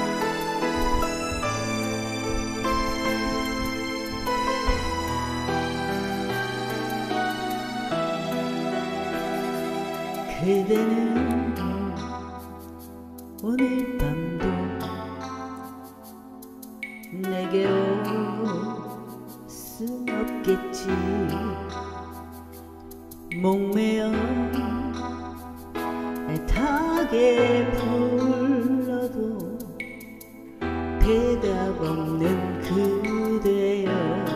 그대는 오늘 밤도 내게 올 순 없겠지. 목매어 애타게 불러도 대답 없는 그대여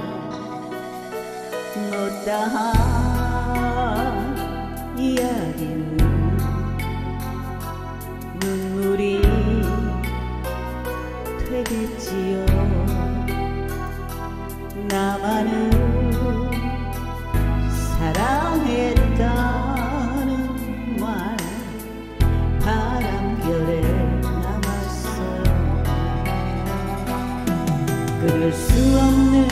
못다한 이야기는 눈물이 되겠지요. 나만을 사랑했다는 말 바람결에 남았어요. 끊을 수 없는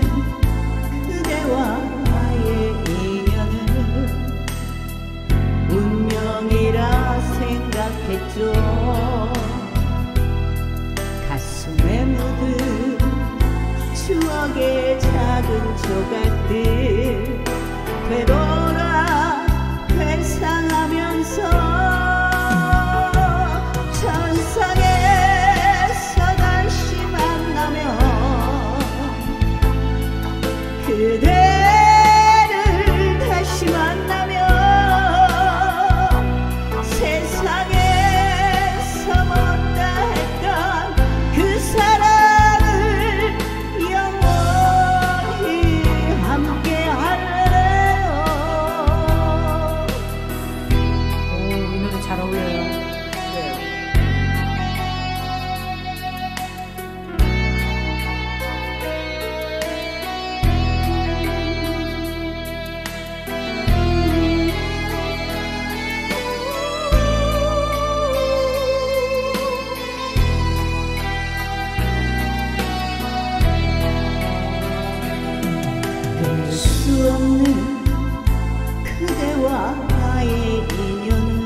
그대와 나의 인연은 운명이라 생각했죠. 가슴에 묻은 추억의 작은 조각들 되돌아 회상하면서 천상에서 다시 만나면 그대를 다시 만나면 세상에서 못다 했던 그 사랑을 영원히 함께 할래요. 오, 이 노래 잘 어울려요. 끊을 수 없는 그대와 나의 인연은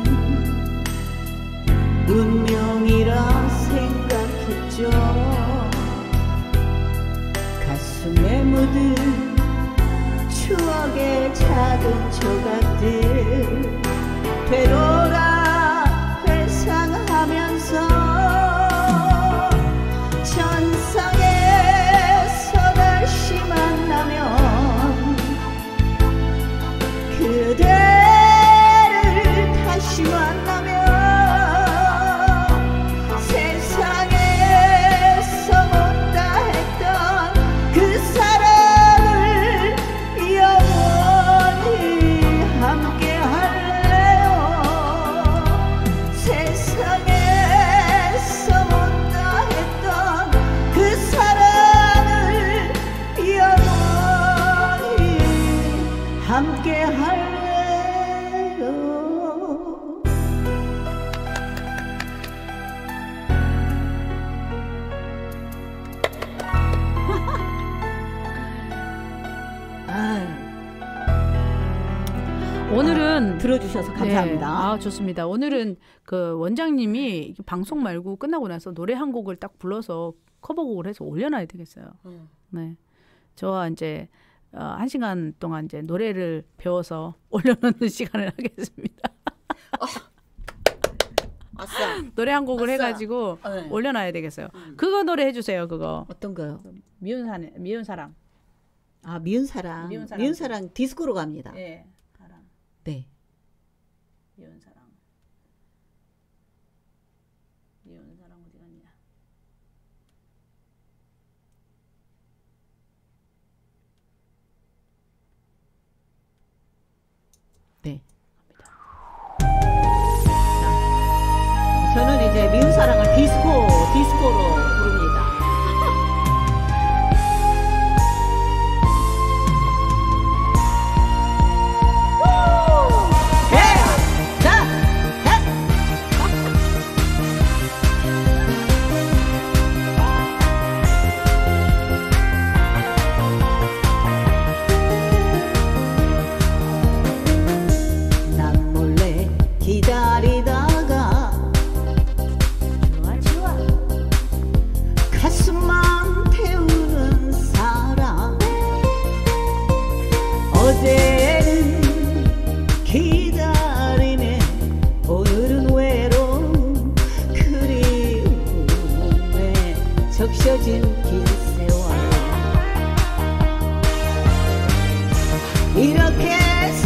운명이라 생각했죠. 가슴에 묻은 추억의 작은 조각들 되돌아 회상하면서 천상에서 다시 만나면 그대를 다시 만나면 세상에서 못다 했던 그 사랑을 영원히 함께 할래요. 세상에서 못다 했던 그 사랑을 영원히 함께 할래요. 오늘은 들어주셔서 감사합니다. 네. 아, 좋습니다. 오늘은 그 원장님이 방송 말고 끝나고 나서 노래 한 곡을 딱 불러서 커버곡을 해서 올려놔야 되겠어요. 네. 저와 이제 1시간 동안 이제 노래를 배워서 올려놓는 시간을 하겠습니다. 아싸. 노래 한 곡을 아싸. 해가지고 네. 올려놔야 되겠어요. 그거 노래 해주세요. 그거 어떤 거요? 미운 사랑. 아, 미운 사랑. 미운 사랑. 미운 사랑 디스코로 갑니다. 예. 사랑. 네. 미운 사랑. 미운 사랑 어디 갔냐? 네. 저는 이제 미운 사랑을 디스코로 부릅니다. 난 몰래 기다리다가 가슴만 태우는 사랑 어제는 기다림에 오늘은 외로움 그리움에 적셔진 긴 세월 이렇게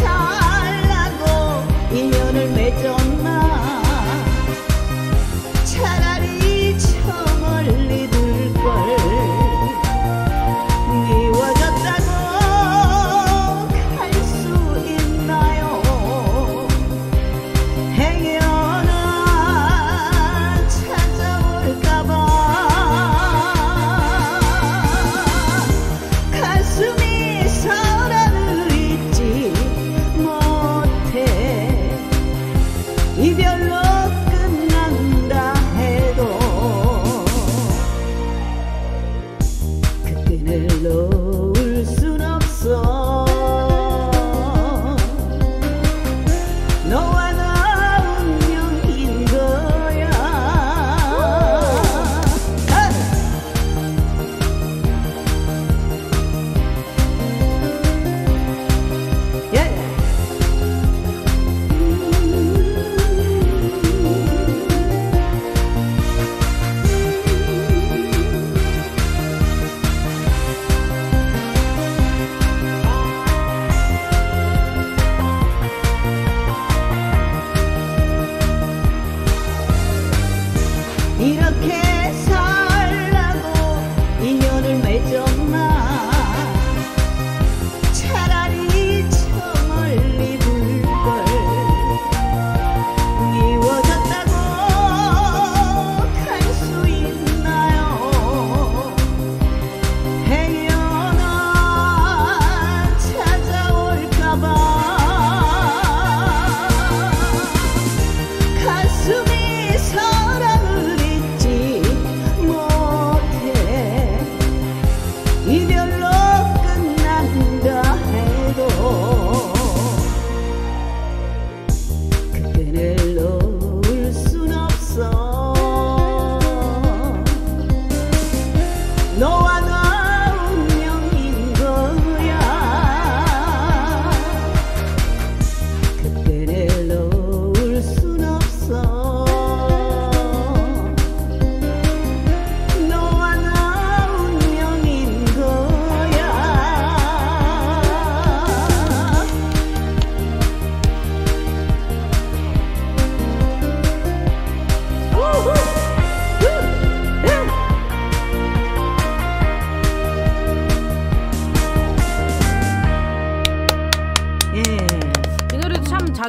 살라고 인연을 맺었나 차라리 저 멀리 둘걸 미워졌다고 갈 수 있나요 행여나 찾아올까봐 가슴이 서란을 잊지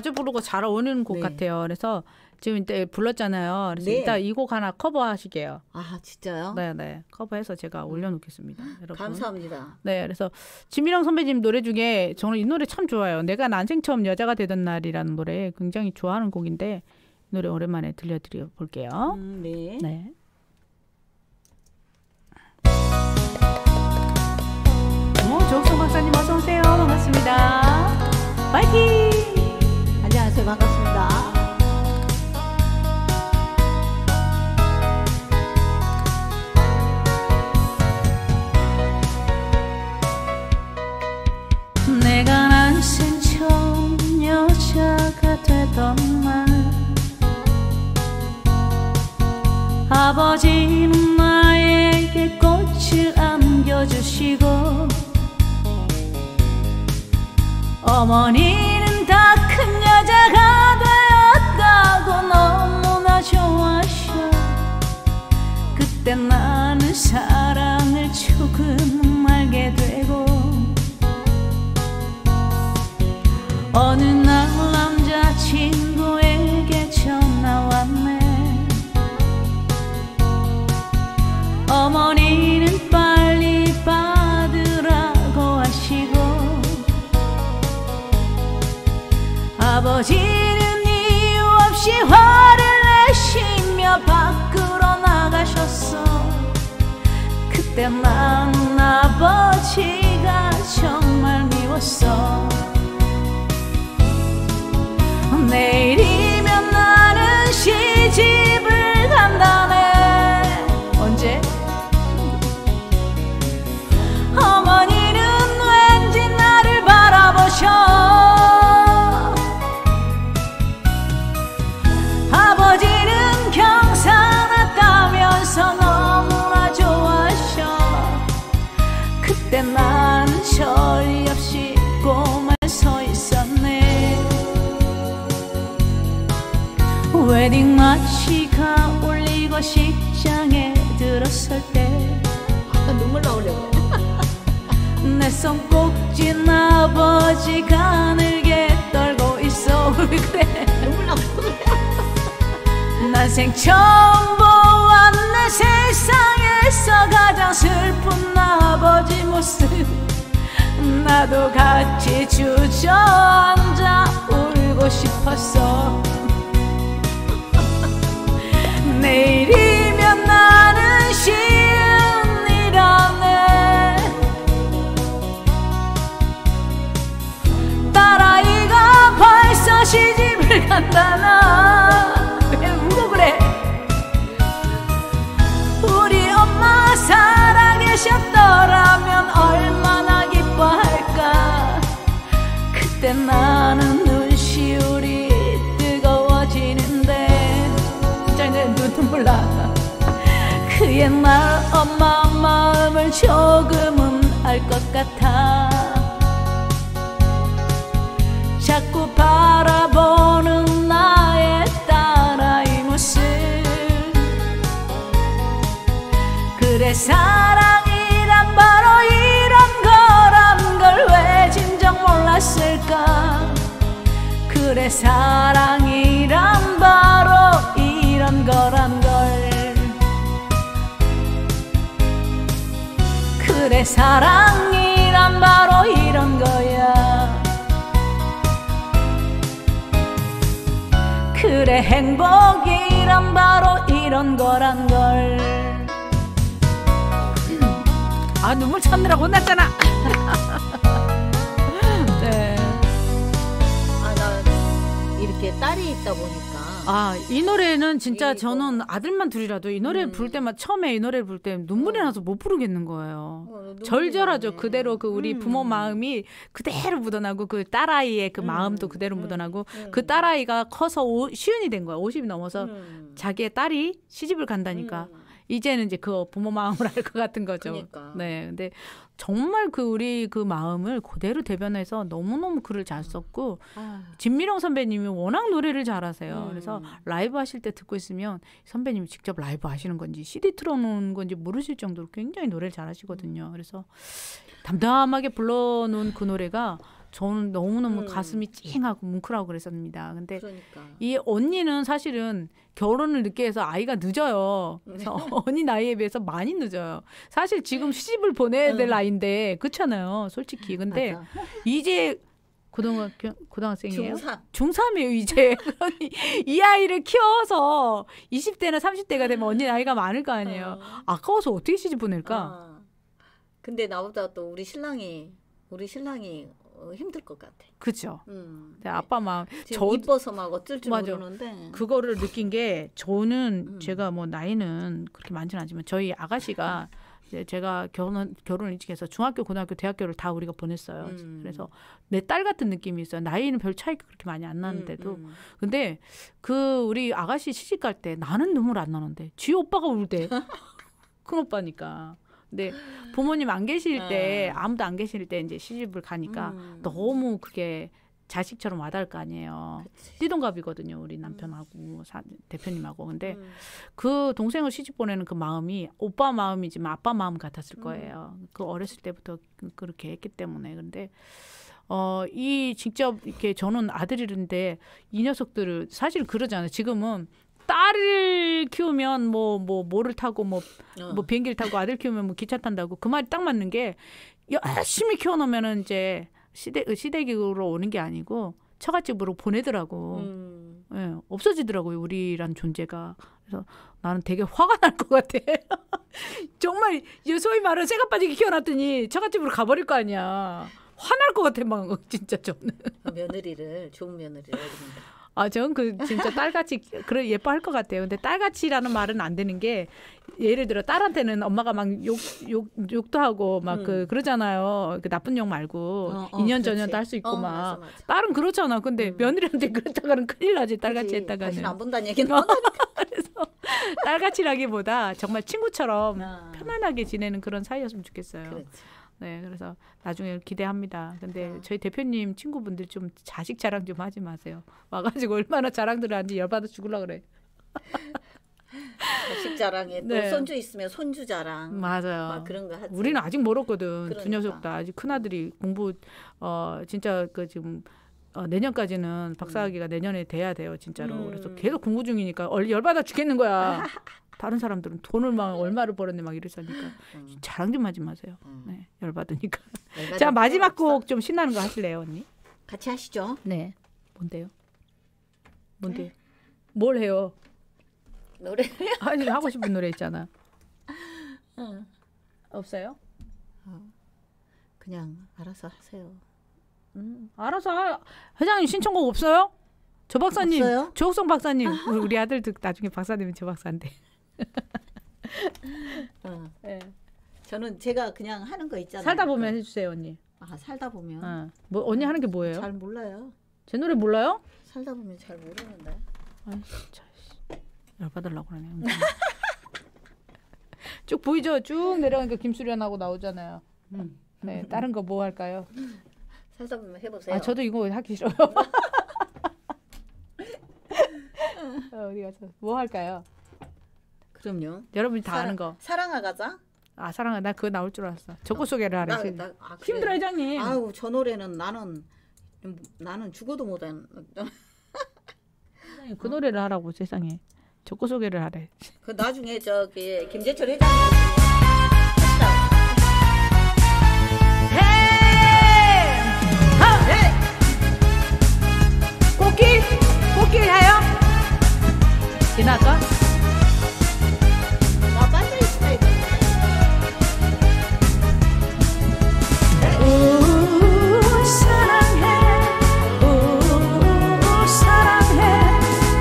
자주 부르고 잘 어울리는 곡 네. 같아요. 그래서 지금 이때 불렀잖아요. 그래서 네. 이따 이 곡 하나 커버하시게요. 아 진짜요? 네네. 커버해서 제가 올려놓겠습니다. 여러분. 감사합니다. 네, 그래서 진미령 선배님 노래 중에 저는 이 노래 참 좋아요. 내가 난생 처음 여자가 되던 날이라는 노래 굉장히 좋아하는 곡인데 이 노래 오랜만에 들려드려 볼게요. 네. 네. 조옥성 박사님 어서 오세요. 반갑습니다. 파이팅! 안녕하세요. 반갑습니다. 내가 난생 처음 여자가 되던 날 아버지는 나에게 꽃을 안겨주시고 어머니는 다 큰 여자가 되었다고 너무나 좋아하셔. 그때 나는 사랑을 조금 알게 되고 어느 날 남자친구에게 전화 왔네. 어머니는 빨리 받으라고 하시고 아버지는 이유 없이 화를 내시며 밖으로 나가셨어. 그때 나는 아버지가 정말 미웠어. 내일이면 나는 시집을 간다네. 언제? 어머니는 왠지 나를 바라보셔. 아버지는 경사 났다면서 너무나 좋아하셔. 그때 난 저리 없이 꼬마 서 있었네. 웨딩 마치가 울리고 식장에 들었을 때 눈물 나오려고. 내 손 꼭 쥔 아버지가 늘게 떨고 있어. 왜 그래? 눈물 나오려고. 난생 처음 보았네. 세상에서 가장 슬픈 아버지 모습. 나도 같이 주저앉아 울고 싶었어. 내일이면 나는 시은이라네. 딸아이가 벌써 시집을 간다나. 왜 울고 그래? 우리 엄마 살아계셨더라면 얼마나 기뻐할까. 그때 나는 눈시울이 뜨거워지는데 진짜 이제 눈물 나. 그 옛날 엄마 마음을 조금은 알 것 같아. 자꾸 바라보는 나의 딸아이 모습. 그래 사랑이란 바로 이런 거란 걸 왜 진정 몰랐을까. 그래 사랑이란 바로 이런 거란 걸. 그래 사랑이란 바로 이런 거야. 그래 행복이란 바로 이런 거란 걸. 아 눈물 참느라고 혼났잖아. 네. 아, 나 이렇게 딸이 있다 보니까. 아, 이 노래는 진짜 이거. 저는 아들만 둘이라도 이 노래 부를 때만 처음에 이 노래를 부를 때 눈물이 나서 못 부르겠는 거예요. 눈물이 절절하죠. 나네. 그대로 그 우리 부모 마음이 그대로 묻어나고 그 딸아이의 그 마음도 그대로 묻어나고 그 딸아이가 커서 시은이 된 거야. 50이 넘어서 자기의 딸이 시집을 간다니까. 이제는 이제 그 부모 마음을 알 것 같은 거죠. 그러니까. 네, 근데 정말 그 우리 그 마음을 그대로 대변해서 너무너무 글을 잘 썼고 진미령 선배님이 워낙 노래를 잘하세요. 그래서 라이브 하실 때 듣고 있으면 선배님이 직접 라이브 하시는 건지 CD 틀어놓은 건지 모르실 정도로 굉장히 노래를 잘하시거든요. 그래서 담담하게 불러놓은 그 노래가 저는 너무너무 가슴이 찡하고 뭉클하고 그랬습니다. 근데 그러니까. 이 언니는 사실은 결혼을 늦게 해서 아이가 늦어요. 그래서 언니 나이에 비해서 많이 늦어요. 사실 지금 시집을 보내야 될 나이인데 그렇잖아요. 솔직히. 근데 맞아. 이제 고등학생이에요? 중3이에요 이제. 이 아이를 키워서 20대나 30대가 되면 언니 나이가 많을 거 아니에요. 아까워서 어떻게 시집 보낼까? 근데 나보다 또 우리 신랑이 힘들 것 같아. 그죠. 아빠 마음. 저 이뻐서 막 어쩔 줄 모르는데. 그거를 느낀 게 저는 제가 뭐 나이는 그렇게 많지는 않지만 저희 아가씨가 제가 결혼을 일찍 해서 중학교, 고등학교, 대학교를 다 우리가 보냈어요. 그래서 내 딸 같은 느낌이 있어요. 나이는 별 차이가 그렇게 많이 안 나는데도. 근데 우리 아가씨 시집 갈 때 나는 눈물 안 나는데 지 오빠가 울 때. 큰 오빠니까. 근데 부모님 안 계실 때 아무도 안 계실 때 이제 시집을 가니까 너무 그게 자식처럼 와닿을 거 아니에요. 띠동갑이거든요. 우리 남편하고 대표님하고. 근데 그 동생을 시집 보내는 그 마음이 오빠 마음이지만 아빠 마음 같았을 거예요. 그 어렸을 때부터 그렇게 했기 때문에. 근데 이 직접 이렇게 저는 아들이는데 이 녀석들을 사실 그러잖아요. 지금은 딸을 키우면 뭐를 타고 뭐 비행기를 타고 아들 키우면 뭐 기차 탄다고 그 말이 딱 맞는 게 열심히 키워놓으면은 이제 시댁으로 오는 게 아니고 처갓집으로 보내더라고. 예, 없어지더라고요. 우리란 존재가. 그래서 나는 되게 화가 날 것 같아. 정말 소위 말하는 새가 빠지게 키워놨더니 처갓집으로 가버릴 거 아니야. 화날 것 같아 막 진짜 저는. 며느리를 좋은 며느리를 해줍니다. 전 진짜 딸같이 그래 예뻐할 것 같아요. 근데 딸같이라는 말은 안 되는 게 예를 들어 딸한테는 엄마가 막 욕도 하고 막 그러잖아요. 그 나쁜 욕 말고 2년 전년도 할 수 있고 막 맞아. 딸은 그렇잖아. 근데 며느리한테 그랬다가는 큰일 나지. 딸같이 했다가는. 다시는 안 본다는 얘기는. 그래서 딸같이라기보다 정말 친구처럼 편안하게 지내는 그런 사이였으면 좋겠어요. 그렇지. 네, 그래서 나중에 기대합니다. 근데 저희 대표님 친구분들 좀 자식 자랑 좀 하지 마세요. 와가지고 얼마나 자랑들을 하는지 열받아 죽으려고 그래. 자식 자랑에 또 손주 있으면 손주 자랑. 맞아요. 막 그런 거 하지. 우리는 아직 멀었거든. 그러니까. 두 녀석 다 아직 큰아들이 공부 진짜 지금 내년까지는 박사학위가 내년에 돼야 돼요. 진짜로. 그래서 계속 공부 중이니까 열받아 죽겠는 거야. 다른 사람들은 돈을 막 얼마를 벌었네 막 이러니까 자랑 좀 하지 마세요. 네, 열받으니까. 자, 마지막 곡 좀 신나는 거 하실래요, 언니? 같이 하시죠. 네. 뭔데요? 뭘 해요? 노래. 아니, 하고 싶은 노래 있잖아. 없어요? 그냥 알아서 하세요. 알아서 회장님 신청곡 없어요? 조 박사님, 없어요? 조옥성 박사님, 우리 아들도 나중에 박사님은 조 박사인데. 네. 저는 제가 그냥 하는 거 있잖아요. 살다 보면 해주세요, 언니. 살다 보면. 뭐 언니 하는 게 뭐예요? 잘 몰라요. 제 노래 몰라요? 살다 보면 잘 모르는데. 아이 진짜 열받으려고 그러네. 쭉 보이죠? 쭉 내려가니까 김수련하고 나오잖아요. 네, 다른 거 뭐 할까요? 살다 보면 해보세요. 저도 이거 하기 싫어요. 어디 가서 뭐 할까요? 그럼요. 여러분이 다 아는 거. 사랑아 가자. 사랑아, 나 그거 나올 줄 알았어. 적고 소개를 하래. 힘들어 회장님. 아유, 저 노래는 나는 죽어도 못한. 그 노래를 하라고 세상에. 적고 소개를 하래. 그 나중에 저기 김재철 회장님. 꽃길 해요? 지나가? 나 반대 스타일. 사랑해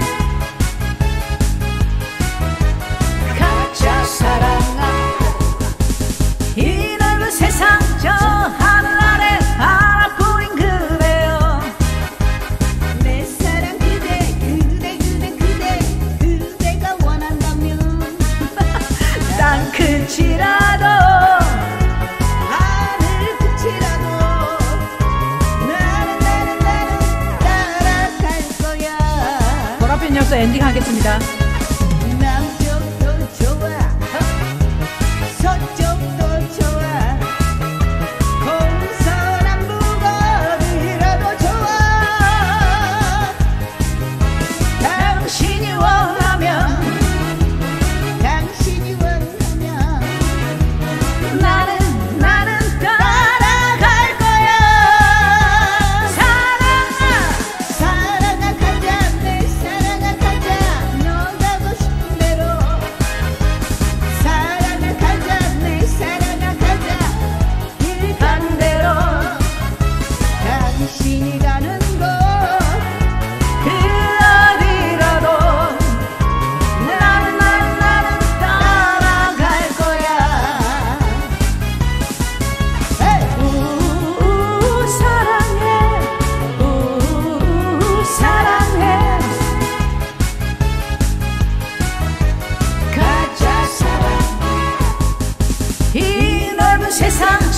가짜 사랑아 이 넓은 세상 저 하늘 아래 하나뿐인 그대여 내 사랑 그대가 원한다면 땅 끝이라도 하늘 끝이라도 나는 따라갈 거야. 보라빛 녀석 엔딩 하겠습니다. 남쪽도 좋아 서쪽도 좋아 동서남북어디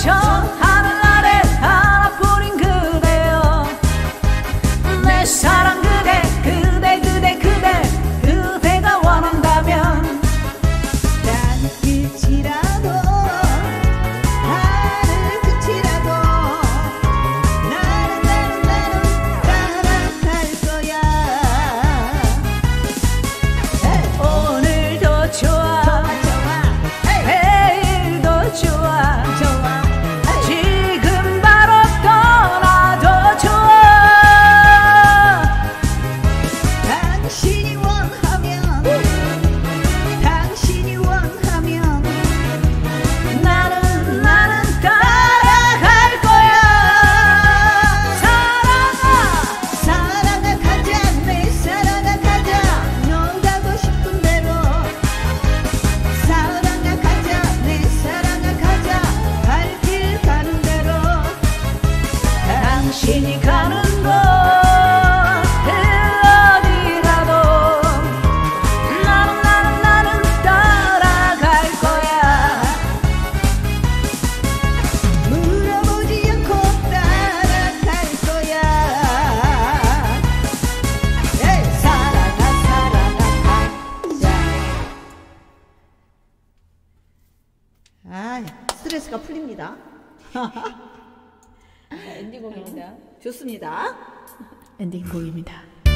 저 하늘아래 하나뿐인 그대여 내 사랑 그대 그대 그대 그대 그대가 원한다면 땅끝이라도 하늘 끝이라도 나는 따라갈 거야. 오늘도 좋아 내일도 좋아 지금 바로 떠나도 좋아 당신이 원하면 당신이 원하면 나는 따라갈 거야 사랑아 가자 내 사랑아 가자 너 가고 싶은 대로 사랑아 가자 내 사랑아 가자 갈 길 가는 대로 당신이 가는 곳 어디라도 나는 따라갈 거야 물어보지 않고 따라갈 거야. 사랑아 가자. 아, 스트레스가 풀립니다. 엔딩곡입니다. 좋습니다. 엔딩곡입니다.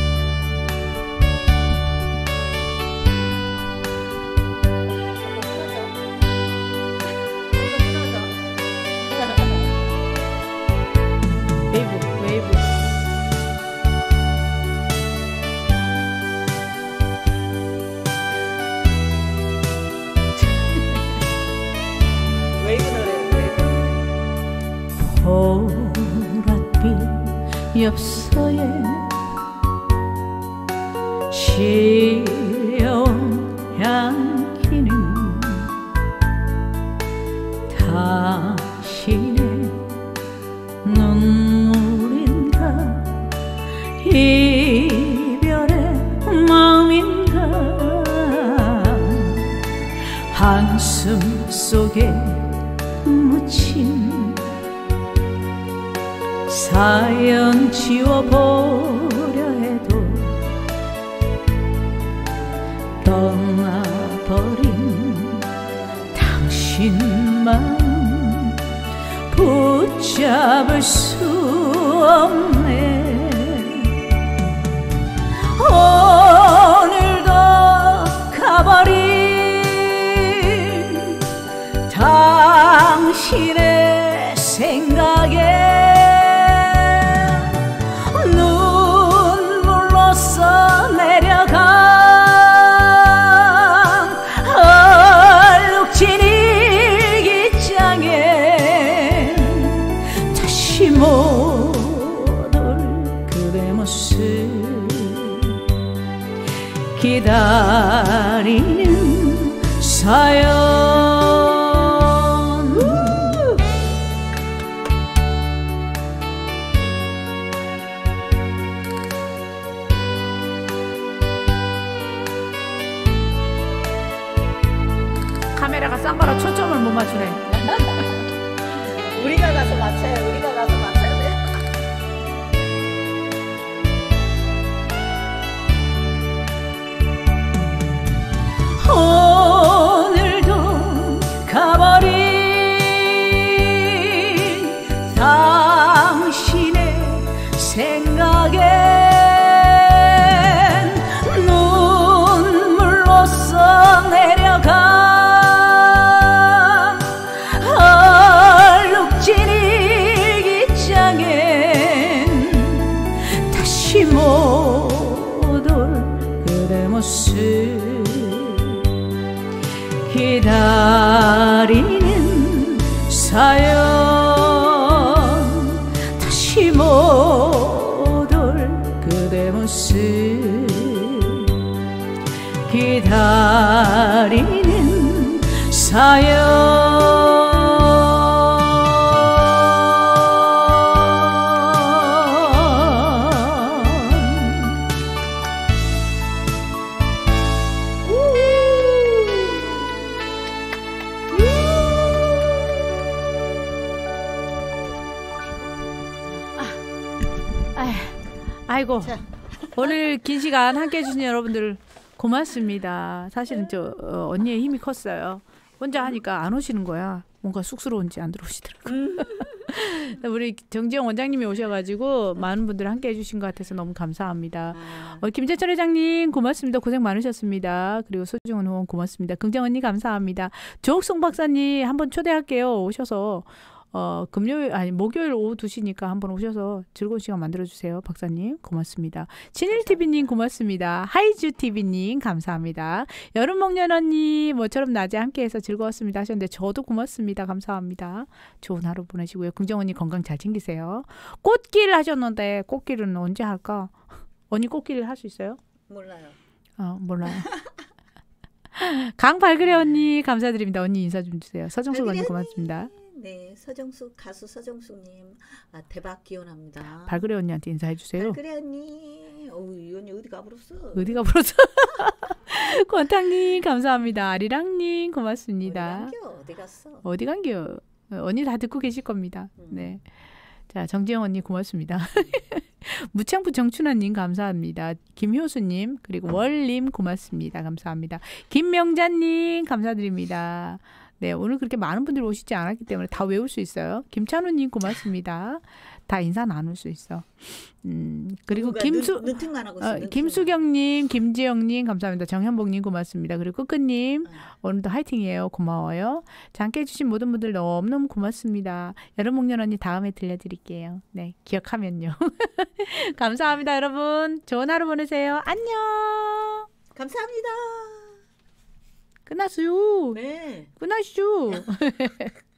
웨이브 웨이브 노래 웨이브. 보랏빛 엽서에 실려온 향기는 당신의 눈물인가 이별의 마음인가 한숨 속에 묻힌 사연 지워보려 해도 떠나버린 당신만 붙잡을 수 없네 오늘도 가버린 당신의 생각에 눈물로써 내려간 얼룩진 일기장에 다시 못 올 그대 모습 기다리는 사연 카메라가 싼 거라 초점을 못 맞추네. 우리가 가서 맞춰요. 우리가 가서 맞춰야 돼. 오늘도 가버린 당신의 생각엔 눈물로써 내려간 얼룩진 일기장엔 다시 못 올 그대 모습 기다리는 사연 다시 못 올 그대 모습 기다리는 사연 아이고 자. 오늘 긴 시간 함께해 주신 여러분들 고맙습니다. 사실은 언니의 힘이 컸어요. 혼자 하니까 안 오시는 거야. 뭔가 쑥스러운지 안 들어오시더라고요. 우리 정지영 원장님이 오셔가지고 많은 분들 함께해 주신 것 같아서 너무 감사합니다. 김재철 회장님 고맙습니다. 고생 많으셨습니다. 그리고 소중한 후원 고맙습니다. 긍정 언니 감사합니다. 조옥성 박사님 한번 초대할게요. 오셔서 목요일 오후 2시니까 한번 오셔서 즐거운 시간 만들어주세요. 박사님 고맙습니다. 신일TV님 고맙습니다. 하이주TV님 감사합니다. 여름목련 언니 모처럼 낮에 함께해서 즐거웠습니다 하셨는데 저도 고맙습니다. 감사합니다. 좋은 하루 보내시고요. 긍정 언니 건강 잘 챙기세요. 꽃길 하셨는데 꽃길은 언제 할까? 언니 꽃길 할 수 있어요? 몰라요. 몰라요. 강발그래 언니 감사드립니다. 언니 인사 좀 주세요. 서정숙 언니 고맙습니다. 네, 가수 서정숙님 대박 기원합니다. 발그레 언니한테 인사해 주세요. 발그레 언니, 이 언니 어디 가버렸어? 어디가 부러져? 권탕님 감사합니다. 아리랑님 고맙습니다. 어디 갔어? 어디 간겨? 언니 다 듣고 계실 겁니다. 네. 자 정지영 언니 고맙습니다. 무창부 정춘하님 감사합니다. 김효수님 그리고 월님 고맙습니다. 감사합니다. 김명자님 감사드립니다. 네, 오늘 그렇게 많은 분들이 오시지 않았기 때문에 다 외울 수 있어요. 김찬우님 고맙습니다. 다 인사 나눌 수 있어. 그리고 김수경님, 김지영님 감사합니다. 정현복님 고맙습니다. 그리고 끄끄님 오늘도 화이팅이에요. 고마워요. 자, 함께 해주신 모든 분들 너무너무 고맙습니다. 여름목련 언니 다음에 들려드릴게요. 네, 기억하면요. 감사합니다, 여러분. 좋은 하루 보내세요. 안녕. 감사합니다. 끝났어요. 네. 끝났슈.